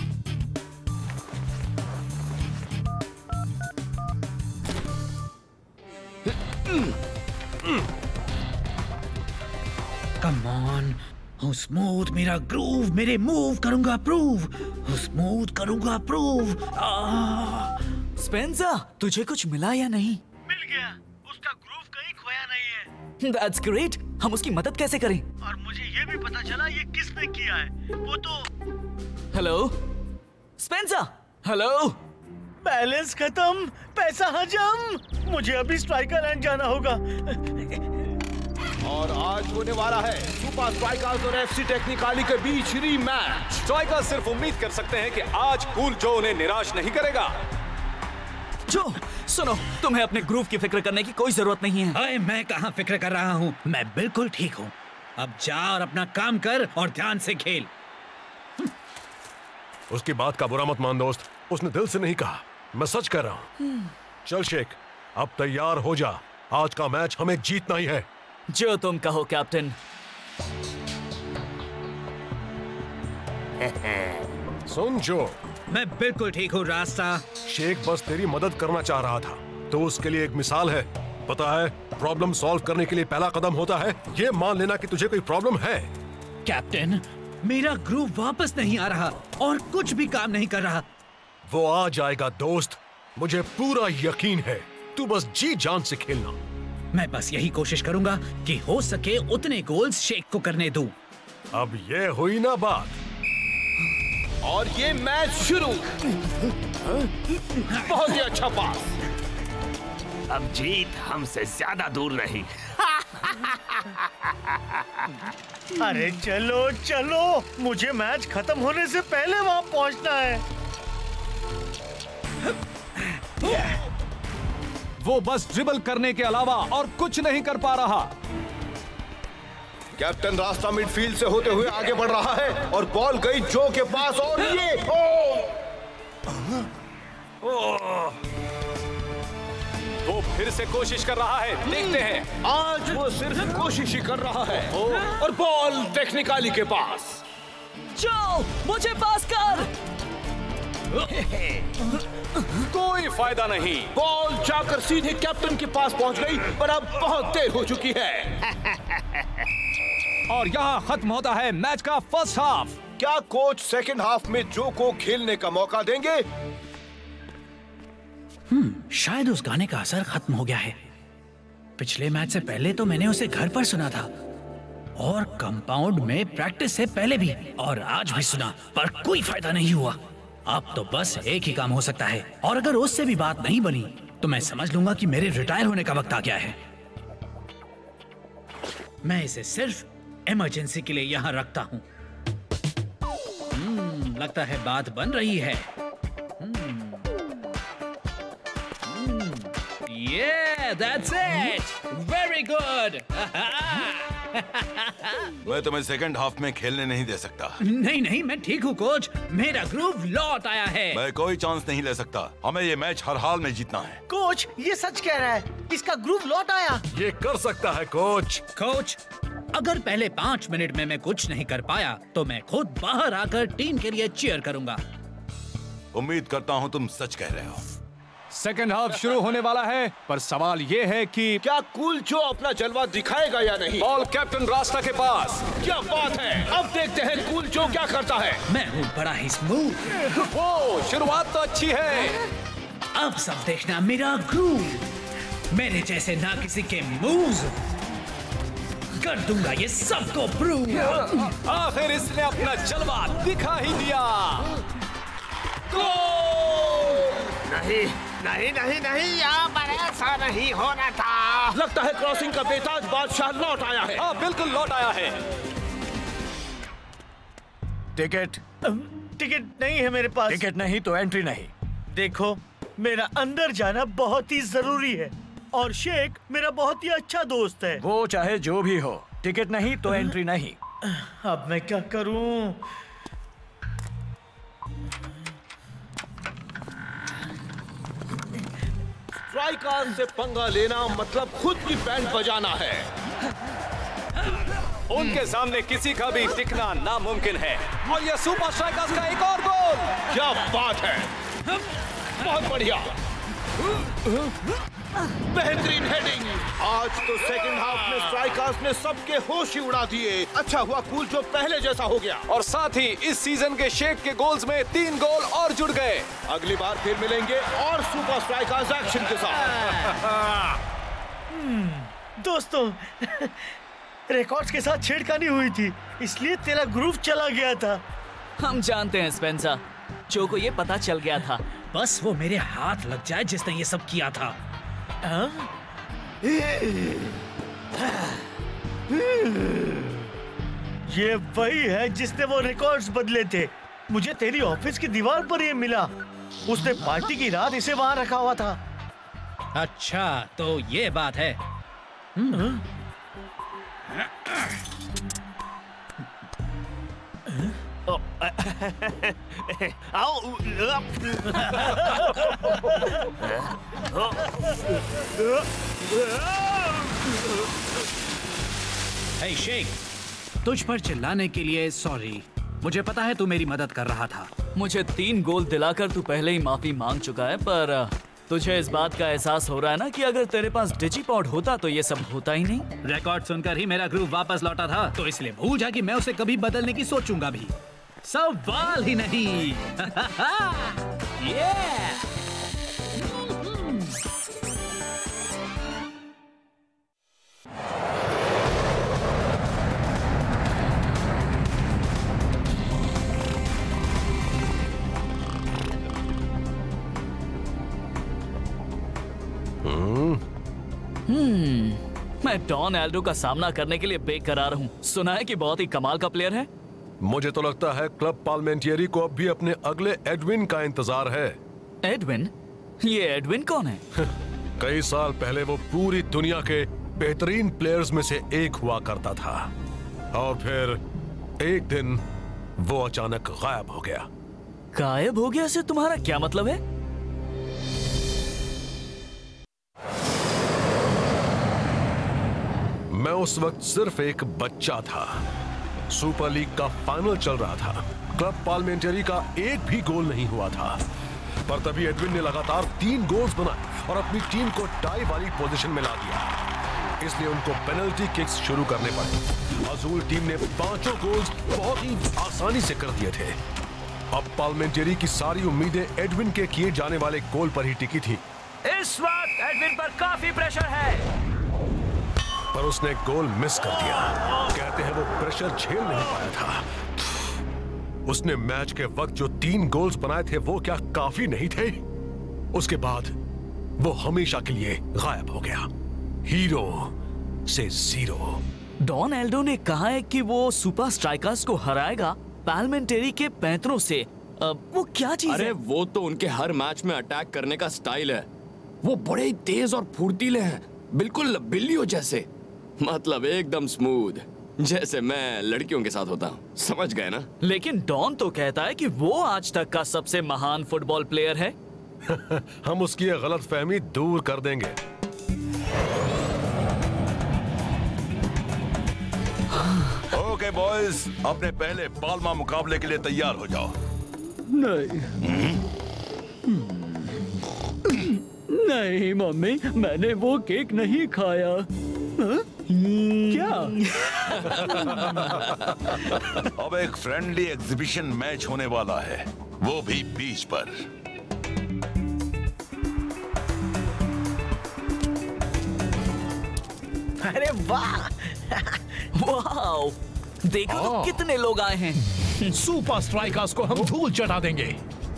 कम ऑन, हूँ स्मूथ, मेरा ग्रूव, मेरे मूव करूंगा प्रूव। हूँ स्मूथ करूंगा प्रूव। स्पेंसर, तुझे कुछ मिला या नहीं? मिल गया, उसका ग्रूव कहीं खोया नहीं है। That's great। हम उसकी मदद कैसे करें? और मुझे ये भी पता चला ये किसने किया है। वो तो हेलो स्पेंसर। हेलो। बैलेंस खत्म, पैसा हजम। मुझे अभी स्ट्राइकर लैंड जाना होगा। और आज होने वाला है सुपर स्ट्राइकर्स और एफसी टेक्निकाली के बीच रीमैच। स्ट्राइकर्स सिर्फ उम्मीद कर सकते हैं कि आज कूल जो उन्हें निराश नहीं करेगा। जो सुनो, तुम्हें अपने ग्रूव की फिक्र करने की कोई जरूरत नहीं है। अरे मैं कहाँ फिक्र कर रहा हूँ, मैं बिल्कुल ठीक हूँ। अब जा और अपना काम कर और ध्यान से खेल। उसकी बात का बुरा मत मान दोस्त, उसने दिल से नहीं कहा, मैं सच कर रहा हूँ। चल शेख, अब तैयार हो जा, आज का मैच हमें जीतना ही है। जो तुम कहो कैप्टन। सुन जो, मैं बिल्कुल ठीक हूँ रास्ता। शेख बस तेरी मदद करना चाह रहा था, तो उसके लिए एक मिसाल है। पता है, प्रॉब्लम सॉल्व करने के लिए पहला कदम होता है ये मान लेना कि तुझे कोई प्रॉब्लम है। कैप्टन, मेरा ग्रूव वापस नहीं आ रहा और कुछ भी काम नहीं कर रहा। वो आ जाएगा दोस्त, मुझे पूरा यकीन है। तू बस जी जान से खेलना। मैं बस यही कोशिश करूंगा कि हो सके उतने गोल्स शेख को करने दूं। अब ये हुई ना बात। और ये मैच शुरू। बहुत ही अच्छा पास। अब जीत हमसे ज्यादा दूर नहीं। अरे चलो चलो, मुझे मैच खत्म होने से पहले वहां पहुंचना है। वो बस ड्रिबल करने के अलावा और कुछ नहीं कर पा रहा। कैप्टन रास्ता मिडफील्ड से होते हुए आगे बढ़ रहा है और बॉल गई जो के पास और ये वो फिर से कोशिश कर रहा है, देखते हैं। आज वो सिर्फ कोशिश ही कर रहा है और बॉल टेक्निकली के पास। जो मुझे पास कर। कोई फायदा नहीं। बॉल जाकर सीधे कैप्टन के पास पहुंच गई, पर अब बहुत देर हो चुकी है। और यहाँ खत्म होता है मैच का फर्स्ट हाफ। क्या कोच सेकंड हाफ में जो को खेलने का मौका देंगे? शायद उस गाने का असर खत्म हो गया है। पिछले मैच से पहले तो मैंने उसे घर पर सुना था और कंपाउंड में प्रैक्टिस से पहले भी, और आज भी सुना, पर कोई फायदा नहीं हुआ। अब तो बस एक ही काम हो सकता है, और अगर उससे भी बात नहीं बनी तो मैं समझ लूंगा कि मेरे रिटायर होने का वक्त आ गया है। मैं इसे सिर्फ इमरजेंसी के लिए यहाँ रखता हूँ। लगता है बात बन रही है। Yeah, that's it. Very good. मैं तुम्हें सेकंड हाफ में खेलने नहीं दे सकता। नहीं नहीं, मैं ठीक हूँ कोच। मेरा ग्रूव लौट आया है। मैं कोई चांस नहीं ले सकता। हमें ये मैच हर हाल में जीतना है। कोच, ये सच कह रहा है, इसका ग्रूव लौट आया। ये कर सकता है कोच। कोच, अगर पहले 5 मिनट में मैं कुछ नहीं कर पाया तो मैं खुद बाहर आकर टीम के लिए चीयर करूंगा। उम्मीद करता हूँ तुम सच कह रहे हो। सेकंड हाफ शुरू होने वाला है, पर सवाल ये है कि क्या कूल जो अपना जलवा दिखाएगा या नहीं। बॉल कैप्टन रास्ता के पास। क्या बात है, अब देखते हैं कूल जो क्या करता है। मैं हूँ बड़ा ही स्मूथ। वो शुरुआत तो अच्छी है। अब सब देखना मेरा ग्रूव। मेरे जैसे ना किसी के मूव्स कर दूंगा ये सबको प्रूव। आखिर इसने अपना जलवा दिखा ही दिया। नहीं नहीं नहीं नहीं, यहाँ पर ऐसा नहीं होना था। लगता है क्रॉसिंग का बेताज बादशाह लौट आया है। हाँ बिल्कुल लौट आया है। टिकट नहीं है मेरे पास। टिकट नहीं तो एंट्री नहीं। देखो, मेरा अंदर जाना बहुत ही जरूरी है और शेख मेरा बहुत ही अच्छा दोस्त है। वो चाहे जो भी हो, टिकट नहीं तो एंट्री नहीं। अब मैं क्या करूं? स्ट्राइकर्स से पंगा लेना मतलब खुद की बैंड बजाना है। उनके सामने किसी का भी टिकना नामुमकिन है। और यह सुपर स्ट्राइकर्स का एक और गोल। क्या बात है, बहुत बढ़िया, बेहतरीन हेडिंग। आज तो सेकंड हाफ में स्ट्राइकर्स ने सबके होश ही उड़ा दिए। अच्छा हुआ कूल जो पहले जैसा हो गया। और साथ ही इस सीजन के शेख के गोल्स में 3 गोल और जुड़ गए। अगली बार फिर मिलेंगे और सुपर स्ट्राइकर्स एक्शन के साथ। दोस्तों, रिकॉर्ड्स के साथ छेड़खानी हुई थी, इसलिए तेरा ग्रूव चला गया था। हम जानते हैं स्पेंसर, जो को ये पता चल गया था। बस वो मेरे हाथ लग जाए जिसने ये सब किया था। ये वही है जिसने वो रिकॉर्ड्स बदले थे। मुझे तेरी ऑफिस की दीवार पर ये मिला। उसने पार्टी की रात इसे वहां रखा हुआ था। अच्छा, तो ये बात है। हे शेख, तुझ पर चिल्लाने के लिए सॉरी। मुझे पता है तू मेरी मदद कर रहा था। मुझे 3 गोल दिलाकर तू पहले ही माफी मांग चुका है, पर तुझे इस बात का एहसास हो रहा है ना कि अगर तेरे पास डिजीपॉड होता तो ये सब होता ही नहीं। रिकॉर्ड सुनकर ही मेरा ग्रूव वापस लौटा था, तो इसलिए भूल जा कि मैं उसे कभी बदलने की सोचूंगा भी। सवाल ही नहीं। yeah! मैं डॉन एल्डो का सामना करने के लिए बेकरार हूँ। सुना है कि बहुत ही कमाल का प्लेयर है। मुझे तो लगता है क्लब पार्लियामेंटियरी को अब भी अपने अगले एडविन का इंतजार है। एडविन? ये एडविन कौन है? कई साल पहले वो पूरी दुनिया के बेहतरीन प्लेयर्स में से एक हुआ करता था और फिर एक दिन वो अचानक गायब हो गया। गायब हो गया से तुम्हारा क्या मतलब है? मैं उस वक्त सिर्फ एक बच्चा था। सुपर लीग का फाइनल चल रहा था। क्लब पार्लियामेंटियरी का एक भी गोल नहीं हुआ था, पर तभी एडविन ने लगातार 3 गोल्स बनाए और अपनी टीम को टाई वाली पोजीशन में ला दिया। इसलिए उनको पेनल्टी किक्स शुरू करने पड़े। अजूल टीम ने 5 गोल्स बहुत ही आसानी से कर दिए थे। अब पार्लियामेंटियरी की सारी उम्मीदें एडविन के किए जाने वाले गोल पर ही टिकी थी। इस वक्त एडविन पर काफी प्रेशर है, पर उसने गोल मिस कर दिया। कहते हैं वो प्रेशर झेल नहीं पाया था। उसने मैच के वक्त जो 3 गोल्स बनाए थे वो क्या काफी नहीं थे? उसके बाद वो हमेशा के लिए गायब हो गया, हीरो से जीरो। डॉन एल्डो ने कहा है कि वो सुपर स्ट्राइकर्स को हराएगा पार्लियामेंटियरी के पैंतरों से। वो क्या चीज है? अरे वो तो उनके हर मैच में अटैक करने का स्टाइल है। वो बड़े ही तेज और फुर्तीले हैं, बिल्कुल बिल्लियों जैसे। मतलब एकदम स्मूथ, जैसे मैं लड़कियों के साथ होता हूँ। समझ गए ना? लेकिन डॉन तो कहता है कि वो आज तक का सबसे महान फुटबॉल प्लेयर है। हम उसकी ये गलतफहमी दूर कर देंगे। ओके बॉयज, अपने पहले पाल्मा मुकाबले के लिए तैयार हो जाओ। नहीं मम्मी, मैंने वो केक नहीं खाया। क्या? अब एक फ्रेंडली एग्जीबिशन मैच होने वाला है, वो भी बीच पर। अरे वाह! वाह! देखो तो कितने लोग आए हैं। सुपर स्ट्राइकर्स को हम धूल चटा देंगे।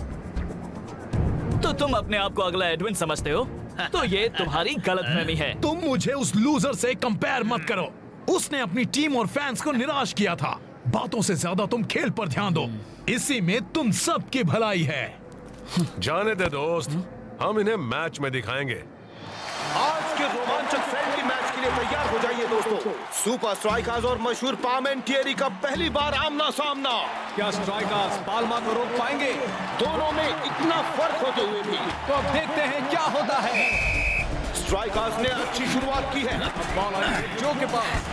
तो तुम अपने आप को अगला एडविन समझते हो? तो ये तुम्हारी गलतफहमी है। तुम मुझे उस लूजर से कंपेयर मत करो। उसने अपनी टीम और फैंस को निराश किया था। बातों से ज्यादा तुम खेल पर ध्यान दो, इसी में तुम सबकी भलाई है। जाने दे दोस्त, हम इन्हें मैच में दिखाएंगे। आज के रोमांचक फ्रेंडली मैच के लिए तैयार हो जाइए दोस्तों। सुपर स्ट्राइकर्स और मशहूर पार्लियामेंटियरी का पहली बार आमना सामना। क्या स्ट्राइकर्स पाल्मा को रोक पाएंगे? दोनों में इतना फर्क होते हुए भी तो अब देखते हैं क्या होता है। स्ट्राइकर्स ने अच्छी शुरुआत की है। बॉल आई जो के पास।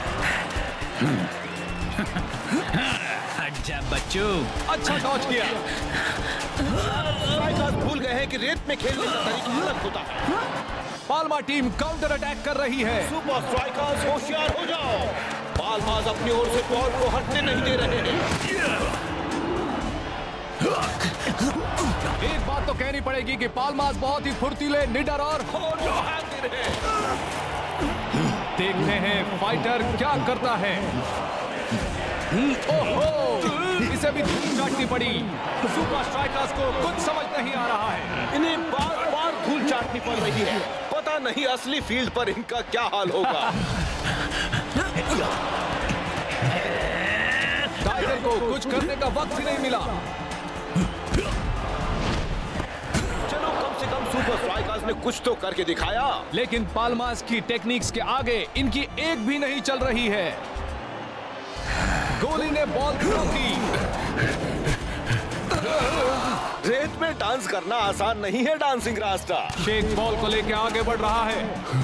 हट जा बच्चों। अच्छा डॉच किया। स्ट्राइकर्स भूल गए हैं कि रेत में खेलने का तरीका अलग होता है। पाल्मा टीम काउंटर अटैक कर रही है। सुपर स्ट्राइकर्स होशियार हो जाओ। पाल्मास अपनी ओर से बॉल को हटने नहीं दे रहे हैं। एक बात तो कहनी पड़ेगी कि पाल्मास बहुत ही फुर्तीले, निडर और देखते हैं फाइटर क्या करता है। ओहो, इसे भी धूल चाटनी पड़ी। सुपर स्ट्राइकर्स को कुछ समझ नहीं आ रहा है। इन्हें बार बार धूल चाटनी पड़ रही है। पता नहीं असली फील्ड पर इनका क्या हाल होगा। टाइगर को कुछ करने का वक्त ही नहीं मिला। चलो कम से कम सुपर स्ट्राइकर्स ने कुछ तो करके दिखाया। लेकिन पाल्मास की टेक्निक्स के आगे इनकी एक भी नहीं चल रही है। गोली ने बॉल थ्रो की। रेत में डांस करना आसान नहीं है डांसिंग रास्ता। शेख बॉल को लेकर आगे बढ़ रहा है।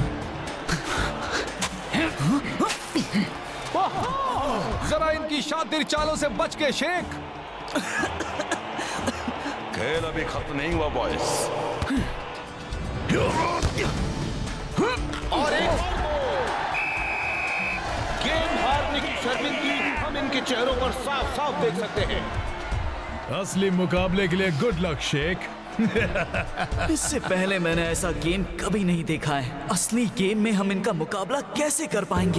जरा इनकी शातिर चालों से बच के शेख। खेल अभी खत्म नहीं हुआ बॉयज। और एक गेम हारने की शर्मिंदगी हम इनके चेहरों पर साफ साफ देख सकते हैं। असली मुकाबले के लिए गुड लक शेख। इससे पहले मैंने ऐसा गेम कभी नहीं देखा है। असली गेम में हम इनका मुकाबला कैसे कर पाएंगे?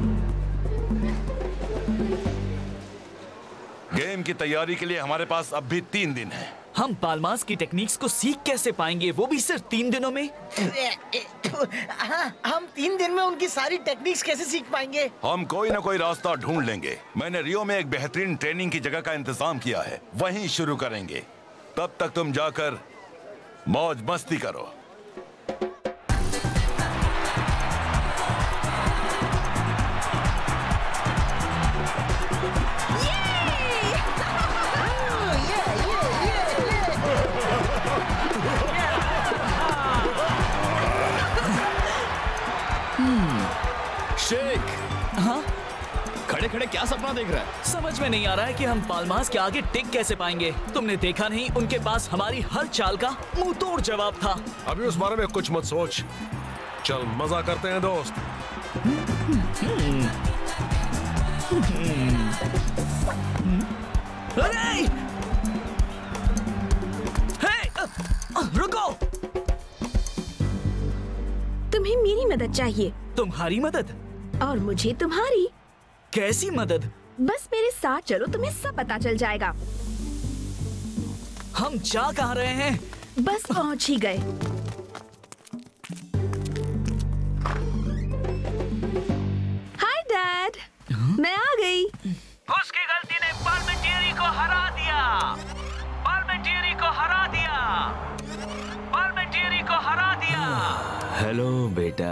गेम की तैयारी के लिए हमारे पास अब भी 3 दिन है। हम पाल्मास की टेक्निक्स को सीख कैसे पाएंगे, वो भी सिर्फ 3 दिनों में? हम 3 दिन में उनकी सारी टेक्निक्स कैसे सीख पाएंगे? हम कोई ना कोई रास्ता ढूंढ लेंगे। मैंने रियो में एक बेहतरीन ट्रेनिंग की जगह का इंतजाम किया है, वहीं शुरू करेंगे। तब तक तुम जाकर मौज मस्ती करो। शेख, हाँ? खड़े खड़े क्या सपना देख रहा है? समझ में नहीं आ रहा है कि हम पाल्मास के आगे टिक कैसे पाएंगे। तुमने देखा नहीं, उनके पास हमारी हर चाल का मुंह तोड़ जवाब था। अभी उस बारे में कुछ मत सोच, चल मजा करते हैं दोस्त। अरे! रुको! तुम्हें मेरी मदद चाहिए। तुम्हारी मदद? और मुझे तुम्हारी। कैसी मदद? बस मेरे साथ चलो, तुम्हें सब पता चल जाएगा। हम जा कहाँ रहे हैं? बस पहुंच ही गए। हाय डैड, मैं आ गई। उसकी गलती ने पार्मेंटियरी को हरा दिया। पार्मेंटियरी को हरा दिया। पार्मेंटियरी को हरा दिया। हेलो बेटा।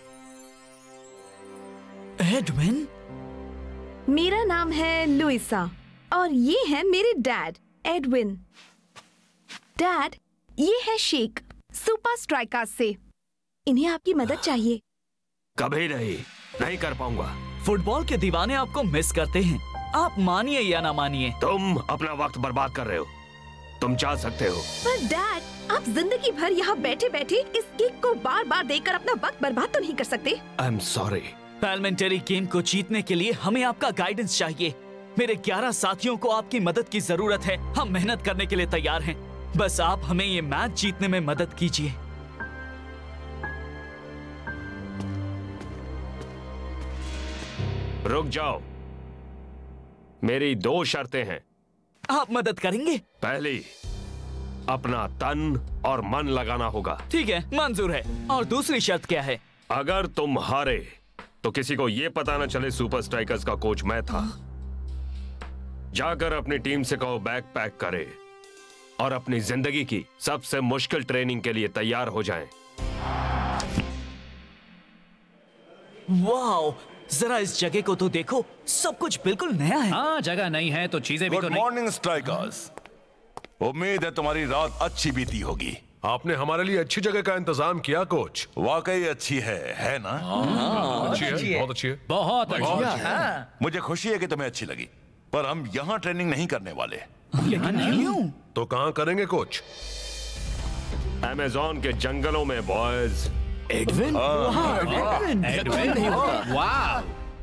एडविन? मेरा नाम है लुइसा और ये है मेरे डैड एडविन। डैड, ये है शेख, सुपर स्ट्राइकर्स से। इन्हें आपकी मदद चाहिए। कभी नहीं कर पाऊंगा। फुटबॉल के दीवाने आपको मिस करते हैं, आप मानिए या ना मानिए। तुम अपना वक्त बर्बाद कर रहे हो। तुम जा सकते हो। पर डैड, आप जिंदगी भर यहाँ बैठे बैठे इस किक को बार बार देखकर अपना वक्त बर्बाद तो नहीं कर सकते। I am sorry. Parliamentary game को जीतने के लिए हमें आपका गाइडेंस चाहिए। मेरे 11 साथियों को आपकी मदद की जरूरत है। हम मेहनत करने के लिए तैयार हैं। बस आप हमें ये मैच जीतने में मदद कीजिए। रुक जाओ, मेरी 2 शर्तें हैं। आप मदद करेंगे? पहली, अपना तन और मन लगाना होगा। ठीक है, मंजूर है। और दूसरी शर्त क्या है? अगर तुम हारे तो किसी को यह पता न चले सुपर स्ट्राइकर्स का कोच मैं था। जाकर अपनी टीम से कहो बैग पैक करे और अपनी जिंदगी की सबसे मुश्किल ट्रेनिंग के लिए तैयार हो जाएं। वाओ, जरा इस जगह को तो देखो, सब कुछ बिल्कुल नया है। हाँ, जगह नहीं है तो चीजें भी तो नहीं। गुड मॉर्निंग स्ट्राइकर्स, उम्मीद है तुम्हारी रात अच्छी बीती होगी। आपने हमारे लिए अच्छी जगह का इंतजाम किया कोच। वाकई अच्छी है ना? अच्छी है, बहुत अच्छी है, बहुत अच्छी है। मुझे खुशी है कि तुम्हें अच्छी लगी, पर हम यहाँ ट्रेनिंग नहीं करने वाले। यहाँ नहीं? तो कहाँ करेंगे कोच? अमेज़न के जंगलों में बॉयज। एडविन? एडविन नहीं होता। वाह!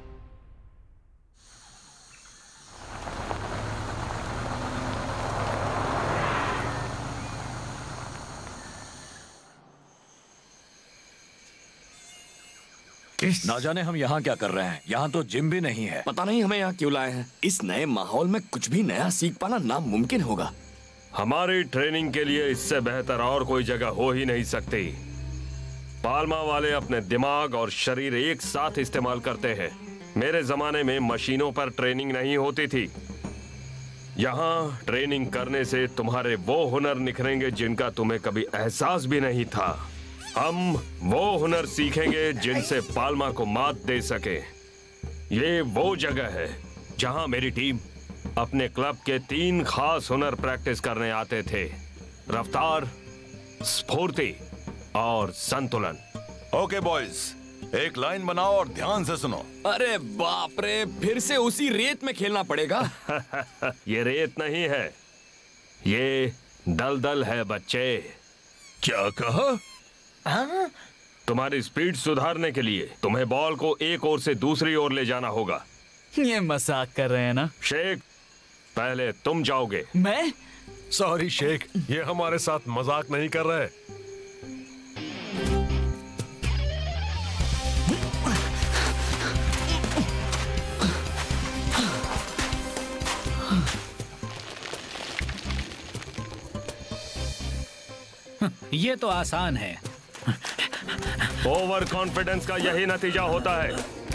ना जाने हम यहाँ क्या कर रहे हैं। यहाँ तो जिम भी नहीं है। पता नहीं हमें यहाँ क्यों लाए हैं। इस नए माहौल में कुछ भी नया सीख पाना नामुमकिन होगा। हमारी ट्रेनिंग के लिए इससे बेहतर और कोई जगह हो ही नहीं सकती। पाल्मा वाले अपने दिमाग और शरीर एक साथ इस्तेमाल करते हैं। मेरे जमाने में मशीनों पर ट्रेनिंग नहीं होती थी। यहाँ ट्रेनिंग करने से तुम्हारे वो हुनर निखरेंगे जिनका तुम्हें कभी एहसास भी नहीं था। हम वो हुनर सीखेंगे जिनसे पाल्मा को मात दे सके। ये वो जगह है जहाँ मेरी टीम अपने क्लब के 3 खास हुनर प्रैक्टिस करने आते थे: रफ्तार, स्फूर्ति और संतुलन। ओके बॉयज, एक लाइन बनाओ और ध्यान से सुनो। अरे बाप रे, फिर से उसी रेत में खेलना पड़ेगा। ये रेत नहीं है, ये दलदल है बच्चे। क्या कहा? तुम्हारी स्पीड सुधारने के लिए तुम्हें बॉल को एक ओर से दूसरी ओर ले जाना होगा। ये मजाक कर रहे हैं ना? शेख, पहले तुम जाओगे। मैं? सॉरी शेख, ये हमारे साथ मजाक नहीं कर रहे। ये तो आसान है। ओवर कॉन्फिडेंस का यही नतीजा होता है।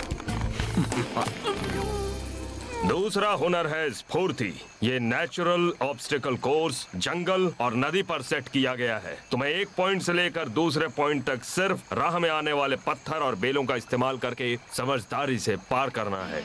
दूसरा हुनर है स्फूर्ति। ये नेचुरल ऑब्स्टिकल कोर्स जंगल और नदी पर सेट किया गया है। तुम्हें एक पॉइंट से लेकर दूसरे पॉइंट तक सिर्फ राह में आने वाले पत्थर और बेलों का इस्तेमाल करके समझदारी से पार करना है।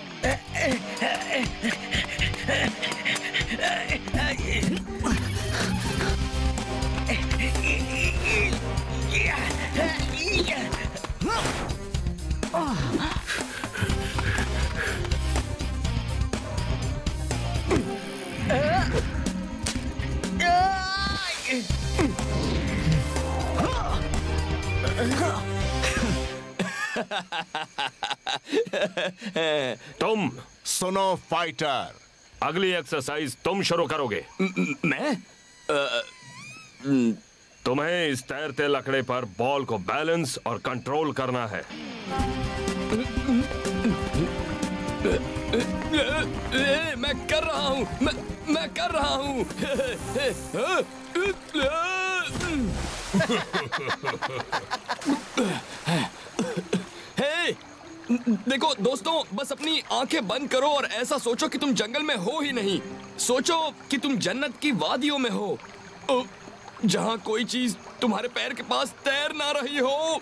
तुम सुनो फाइटर, अगली एक्सरसाइज तुम शुरू करोगे। मैं तुम्हें इस तैरते लकड़े पर बॉल को बैलेंस और कंट्रोल करना है। मैं कर रहा हूँ, मैं कर रहा हूँ। देखो दोस्तों, बस अपनी आंखें बंद करो और ऐसा सोचो कि तुम जंगल में हो ही नहीं। सोचो कि तुम जन्नत की वादियों में हो, जहां कोई चीज तुम्हारे पैर के पास तैर ना रही हो।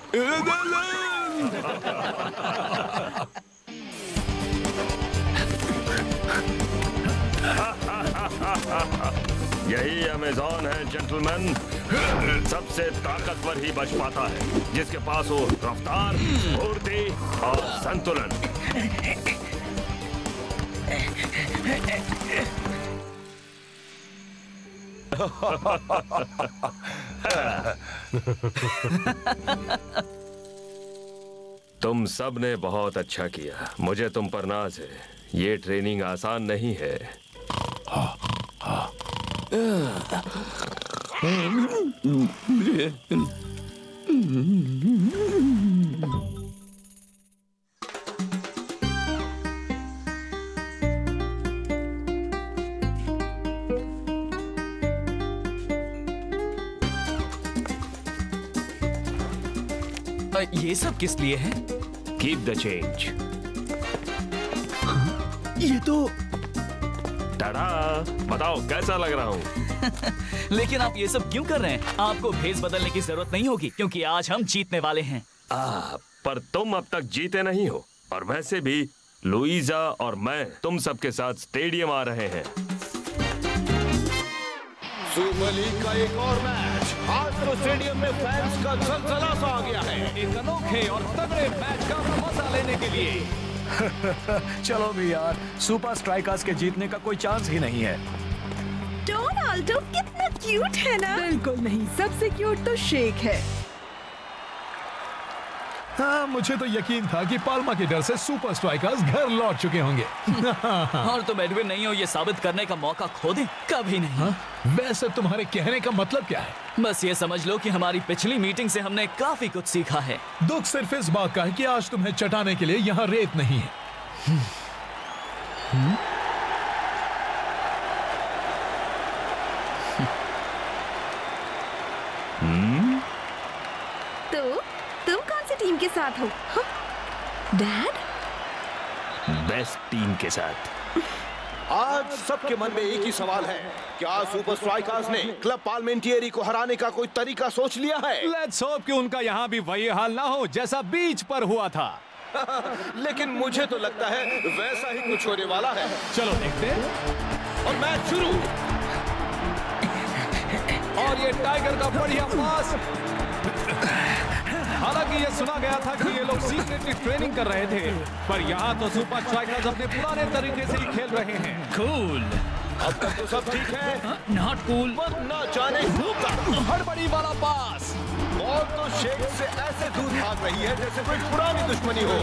यही अमेज़न है जेंटलमैन। सबसे ताकतवर ही बच पाता है जिसके पास हो रफ्तार, फुर्ती और संतुलन। तुम सब ने बहुत अच्छा किया। मुझे तुम पर नाज है। ये ट्रेनिंग आसान नहीं है। ये सब किस लिए है? Keep the change. ये तो टाडा, बताओ कैसा लग रहा हूँ? लेकिन आप ये सब क्यों कर रहे हैं? आपको भेस बदलने की जरूरत नहीं होगी क्योंकि आज हम जीतने वाले हैं। पर तुम अब तक जीते नहीं हो। और वैसे भी लुइजा और मैं तुम सबके साथ स्टेडियम आ रहे हैं। सुपर लीग का एक और मैच। आज तो स्टेडियम में फैंस का जलजला सा आ गया है। एक अनोखे और तगड़े मैच का मजा लेने के लिए। चलो भी यार, सुपर स्ट्राइकर्स के जीतने का कोई चांस ही नहीं है। डोनाल्डो कितना क्यूट है ना? बिल्कुल नहीं, सबसे क्यूट तो शेक है। हाँ, मुझे तो यकीन था कि पाल्मा के डर से सुपर स्ट्राइकर्स घर लौट चुके होंगे। और तुम एडविन नहीं हो ये साबित करने का मौका खो दे कभी नहीं। हाँ? वैसे तुम्हारे कहने का मतलब क्या है? बस ये समझ लो कि हमारी पिछली मीटिंग से हमने काफी कुछ सीखा है। दुख सिर्फ इस बात का है कि आज तुम्हें चटाने के लिए यहाँ रेत नहीं है। तो तुम कौन सी टीम के साथ हो? डैड? बेस्ट टीम के साथ। आज सबके मन में एक ही सवाल है, क्या सुपर स्ट्राइकर्स ने क्लब पार्लिमेंटियरी को हराने का कोई तरीका सोच लिया है? लेट्स होप कि उनका यहाँ भी वही हाल ना हो जैसा बीच पर हुआ था। लेकिन मुझे तो लगता है वैसा ही कुछ होने वाला है। चलो देखते हैं। और मैच शुरू। और ये टाइगर का बढ़िया पास। हालांकि ये सुना गया था कि ये लोग सीक्रेटली ट्रेनिंग कर रहे थे, पर यहाँ तो सुपर स्ट्राइकर्स अपने पुराने तरीके से ही खेल रहे हैं। कूल। अब तक तो सब ठीक है। Not cool. ना जाने हड़बड़ी वाला पास। बॉल तो शेक से ऐसे दूर भाग रही है जैसे कोई पुरानी दुश्मनी हो।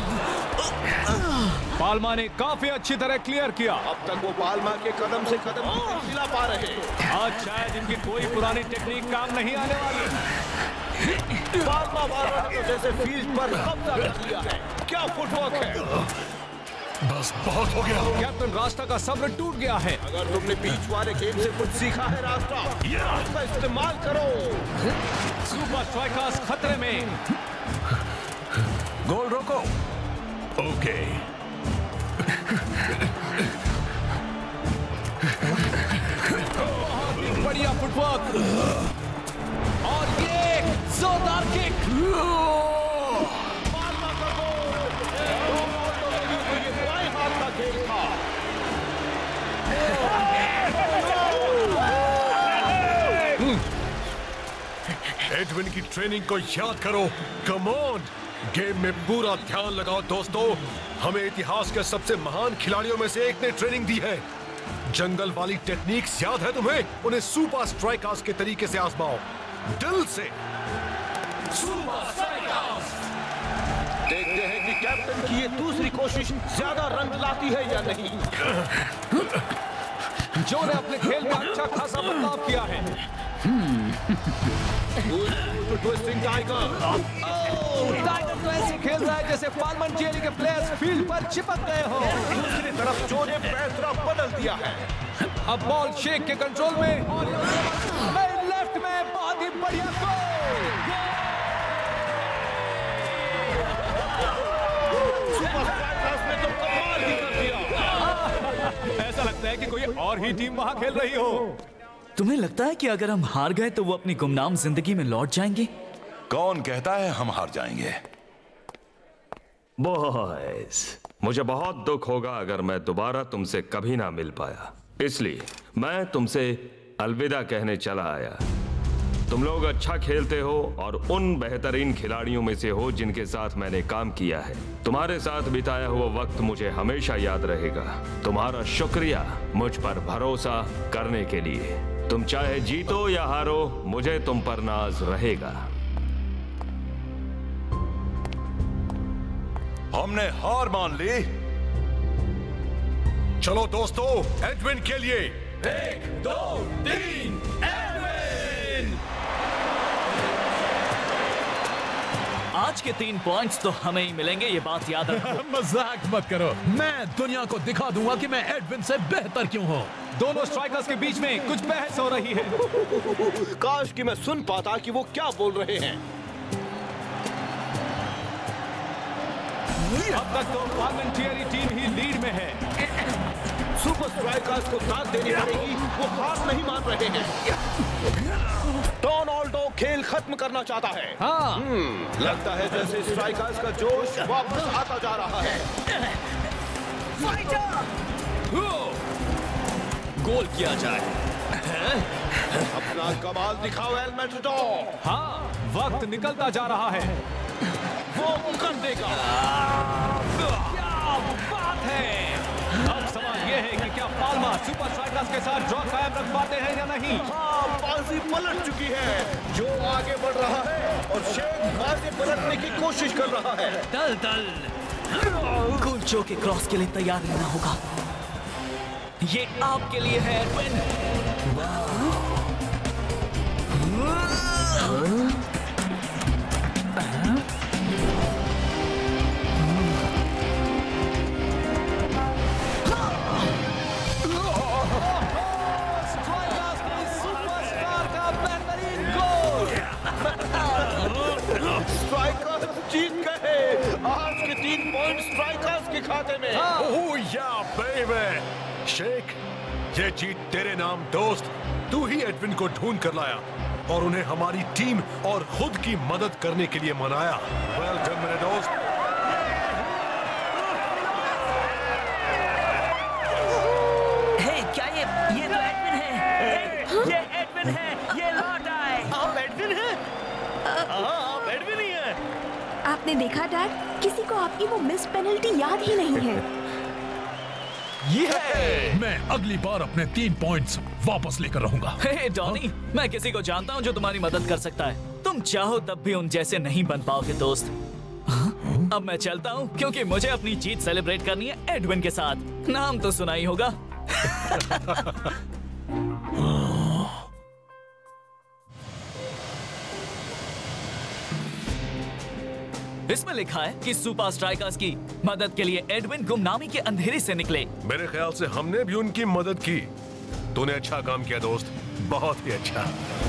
पाल्मा ने काफी अच्छी तरह क्लियर किया। अब तक वो पाल्मा के कदम से कदम मिला पा रहे। आज शायद इनकी कोई पुरानी टेक्निक काम नहीं आने वाली। पाल्मा वालों ने जैसे फील्ड पर कब्जा कर लिया है। क्या फुटवर्क है। बस बहुत हो गया। कैप्टन रास्ता का सब्र टूट गया है। अगर तुमने बीच वाले गेम से कुछ सीखा है रास्ता, उसका इस्तेमाल करो। सुपर स्ट्राइकर्स खतरे में। गोल रोको। ओके। बढ़िया फुटवर्क और ये जोरदार किक। एडविन की ट्रेनिंग को याद करो। कम ऑन, गेम में पूरा ध्यान लगाओ दोस्तों। हमें इतिहास के सबसे महान खिलाड़ियों में से एक ने ट्रेनिंग दी है। जंगल वाली टेक्निक्स याद है तुम्हें? उन्हें सुपर स्ट्राइकर्स के तरीके से आजमाओ, दिल से। Super strikers. देखते हैं कि कैप्टन की ये दूसरी कोशिश ज्यादा रन लाती है या नहीं। जो ने अपने खेल में अच्छा खासा बदलाव किया है। टाइगर तो ऐसे खेल रहा है जैसे पार्लियामेंट्री के प्लेयर्स फील्ड पर चिपक गए हो। दूसरी तरफ जो ने पैसरा बदल दिया है। अब बॉल शेख के कंट्रोल में और लेफ्ट में बहुत ही बढ़िया गोल। सुपर स्ट्राइकर्स ने तो कमाल ही कर दिया। ऐसा लगता है कि कोई और ही टीम वहां खेल रही हो। तुम्हें लगता है कि अगर हम हार गए तो वो अपनी गुमनाम जिंदगी में लौट जाएंगे? कौन कहता है हम हार जाएंगे? बॉयज, मुझे बहुत दुख होगा अगर मैं दोबारा तुमसे कभी ना मिल पाया, इसलिए मैं तुमसे अलविदा कहने चला आया। तुम लोग अच्छा खेलते हो और उन बेहतरीन खिलाड़ियों में से हो जिनके साथ मैंने काम किया है। तुम्हारे साथ बिताया हुआ वक्त मुझे हमेशा याद रहेगा। तुम्हारा शुक्रिया मुझ पर भरोसा करने के लिए। तुम चाहे जीतो या हारो, मुझे तुम पर नाज रहेगा। हमने हार मान ली। चलो दोस्तों, एडविन के लिए 1, 2, 3 एडविन। आज के 3 पॉइंट्स तो हमें ही मिलेंगे, ये बात याद रखो। मजाक मत करो। मैं दुनिया को दिखा दूंगा कि मैं एडविन से बेहतर क्यों हूँ। दोनों स्ट्राइकर्स के बीच में कुछ बहस हो रही है। काश कि मैं सुन पाता कि वो क्या बोल रहे हैं। अब तक तो पार्लियामेंट्री टीम ही लीड में है। सुपर स्ट्राइकर्स को साथ देनी पड़ेगी, वो हार नहीं मान रहे हैं। डोनाल्डो खेल खत्म करना चाहता है। हाँ। लगता है जैसे स्ट्राइकर्स का जोश वापस आता जा रहा है। गोल किया जाए। अपना कमाल दिखाओ एल मैटाडोर। हाँ, वक्त निकलता जा रहा है। वो कर देगा। क्या बात है। अब सवाल ये है कि क्या पाल्मा सुपर स्ट्राइकर्स के साथ ड्रॉ कायम रख पाते हैं या नहीं। हाँ, बाजी पलट चुकी है। जो आगे बढ़ रहा है और शेख बाजी पलटने की कोशिश कर रहा है। दल दल कूल जो के क्रॉस के लिए तैयार रहना होगा। ये आपके लिए है एडविन। स्ट्राइकर्स जीत गए। आज के 3 पॉइंट स्ट्राइकर्स के खाते में। ओह या बेबी। शेख, ये जीत तेरे नाम दोस्त। तू ही एडविन को ढूंढ कर लाया और उन्हें हमारी टीम और खुद की मदद करने के लिए मनाया। वेल डन मेरे दोस्त। क्या ये तो एडविन है। ये एडविन है। ये लौट आए। आप एडविन हैं? हाँ, आप एडविन ही हैं। आपने देखा डैड, किसी को आपकी वो मिस पेनल्टी याद ही नहीं है। ये मैं अगली बार अपने 3 पॉइंट्स वापस लेकर रहूंगा। हे डॉनी, मैं किसी को जानता हूँ जो तुम्हारी मदद कर सकता है। तुम चाहो तब भी उन जैसे नहीं बन पाओगे दोस्त। अब मैं चलता हूँ क्योंकि मुझे अपनी जीत सेलिब्रेट करनी है एडविन के साथ। नाम तो सुना ही होगा। इसमें लिखा है कि सुपर स्ट्राइकर्स की मदद के लिए एडविन गुमनामी के अंधेरे से निकले। मेरे ख्याल से हमने भी उनकी मदद की। तूने अच्छा काम किया दोस्त, बहुत ही अच्छा।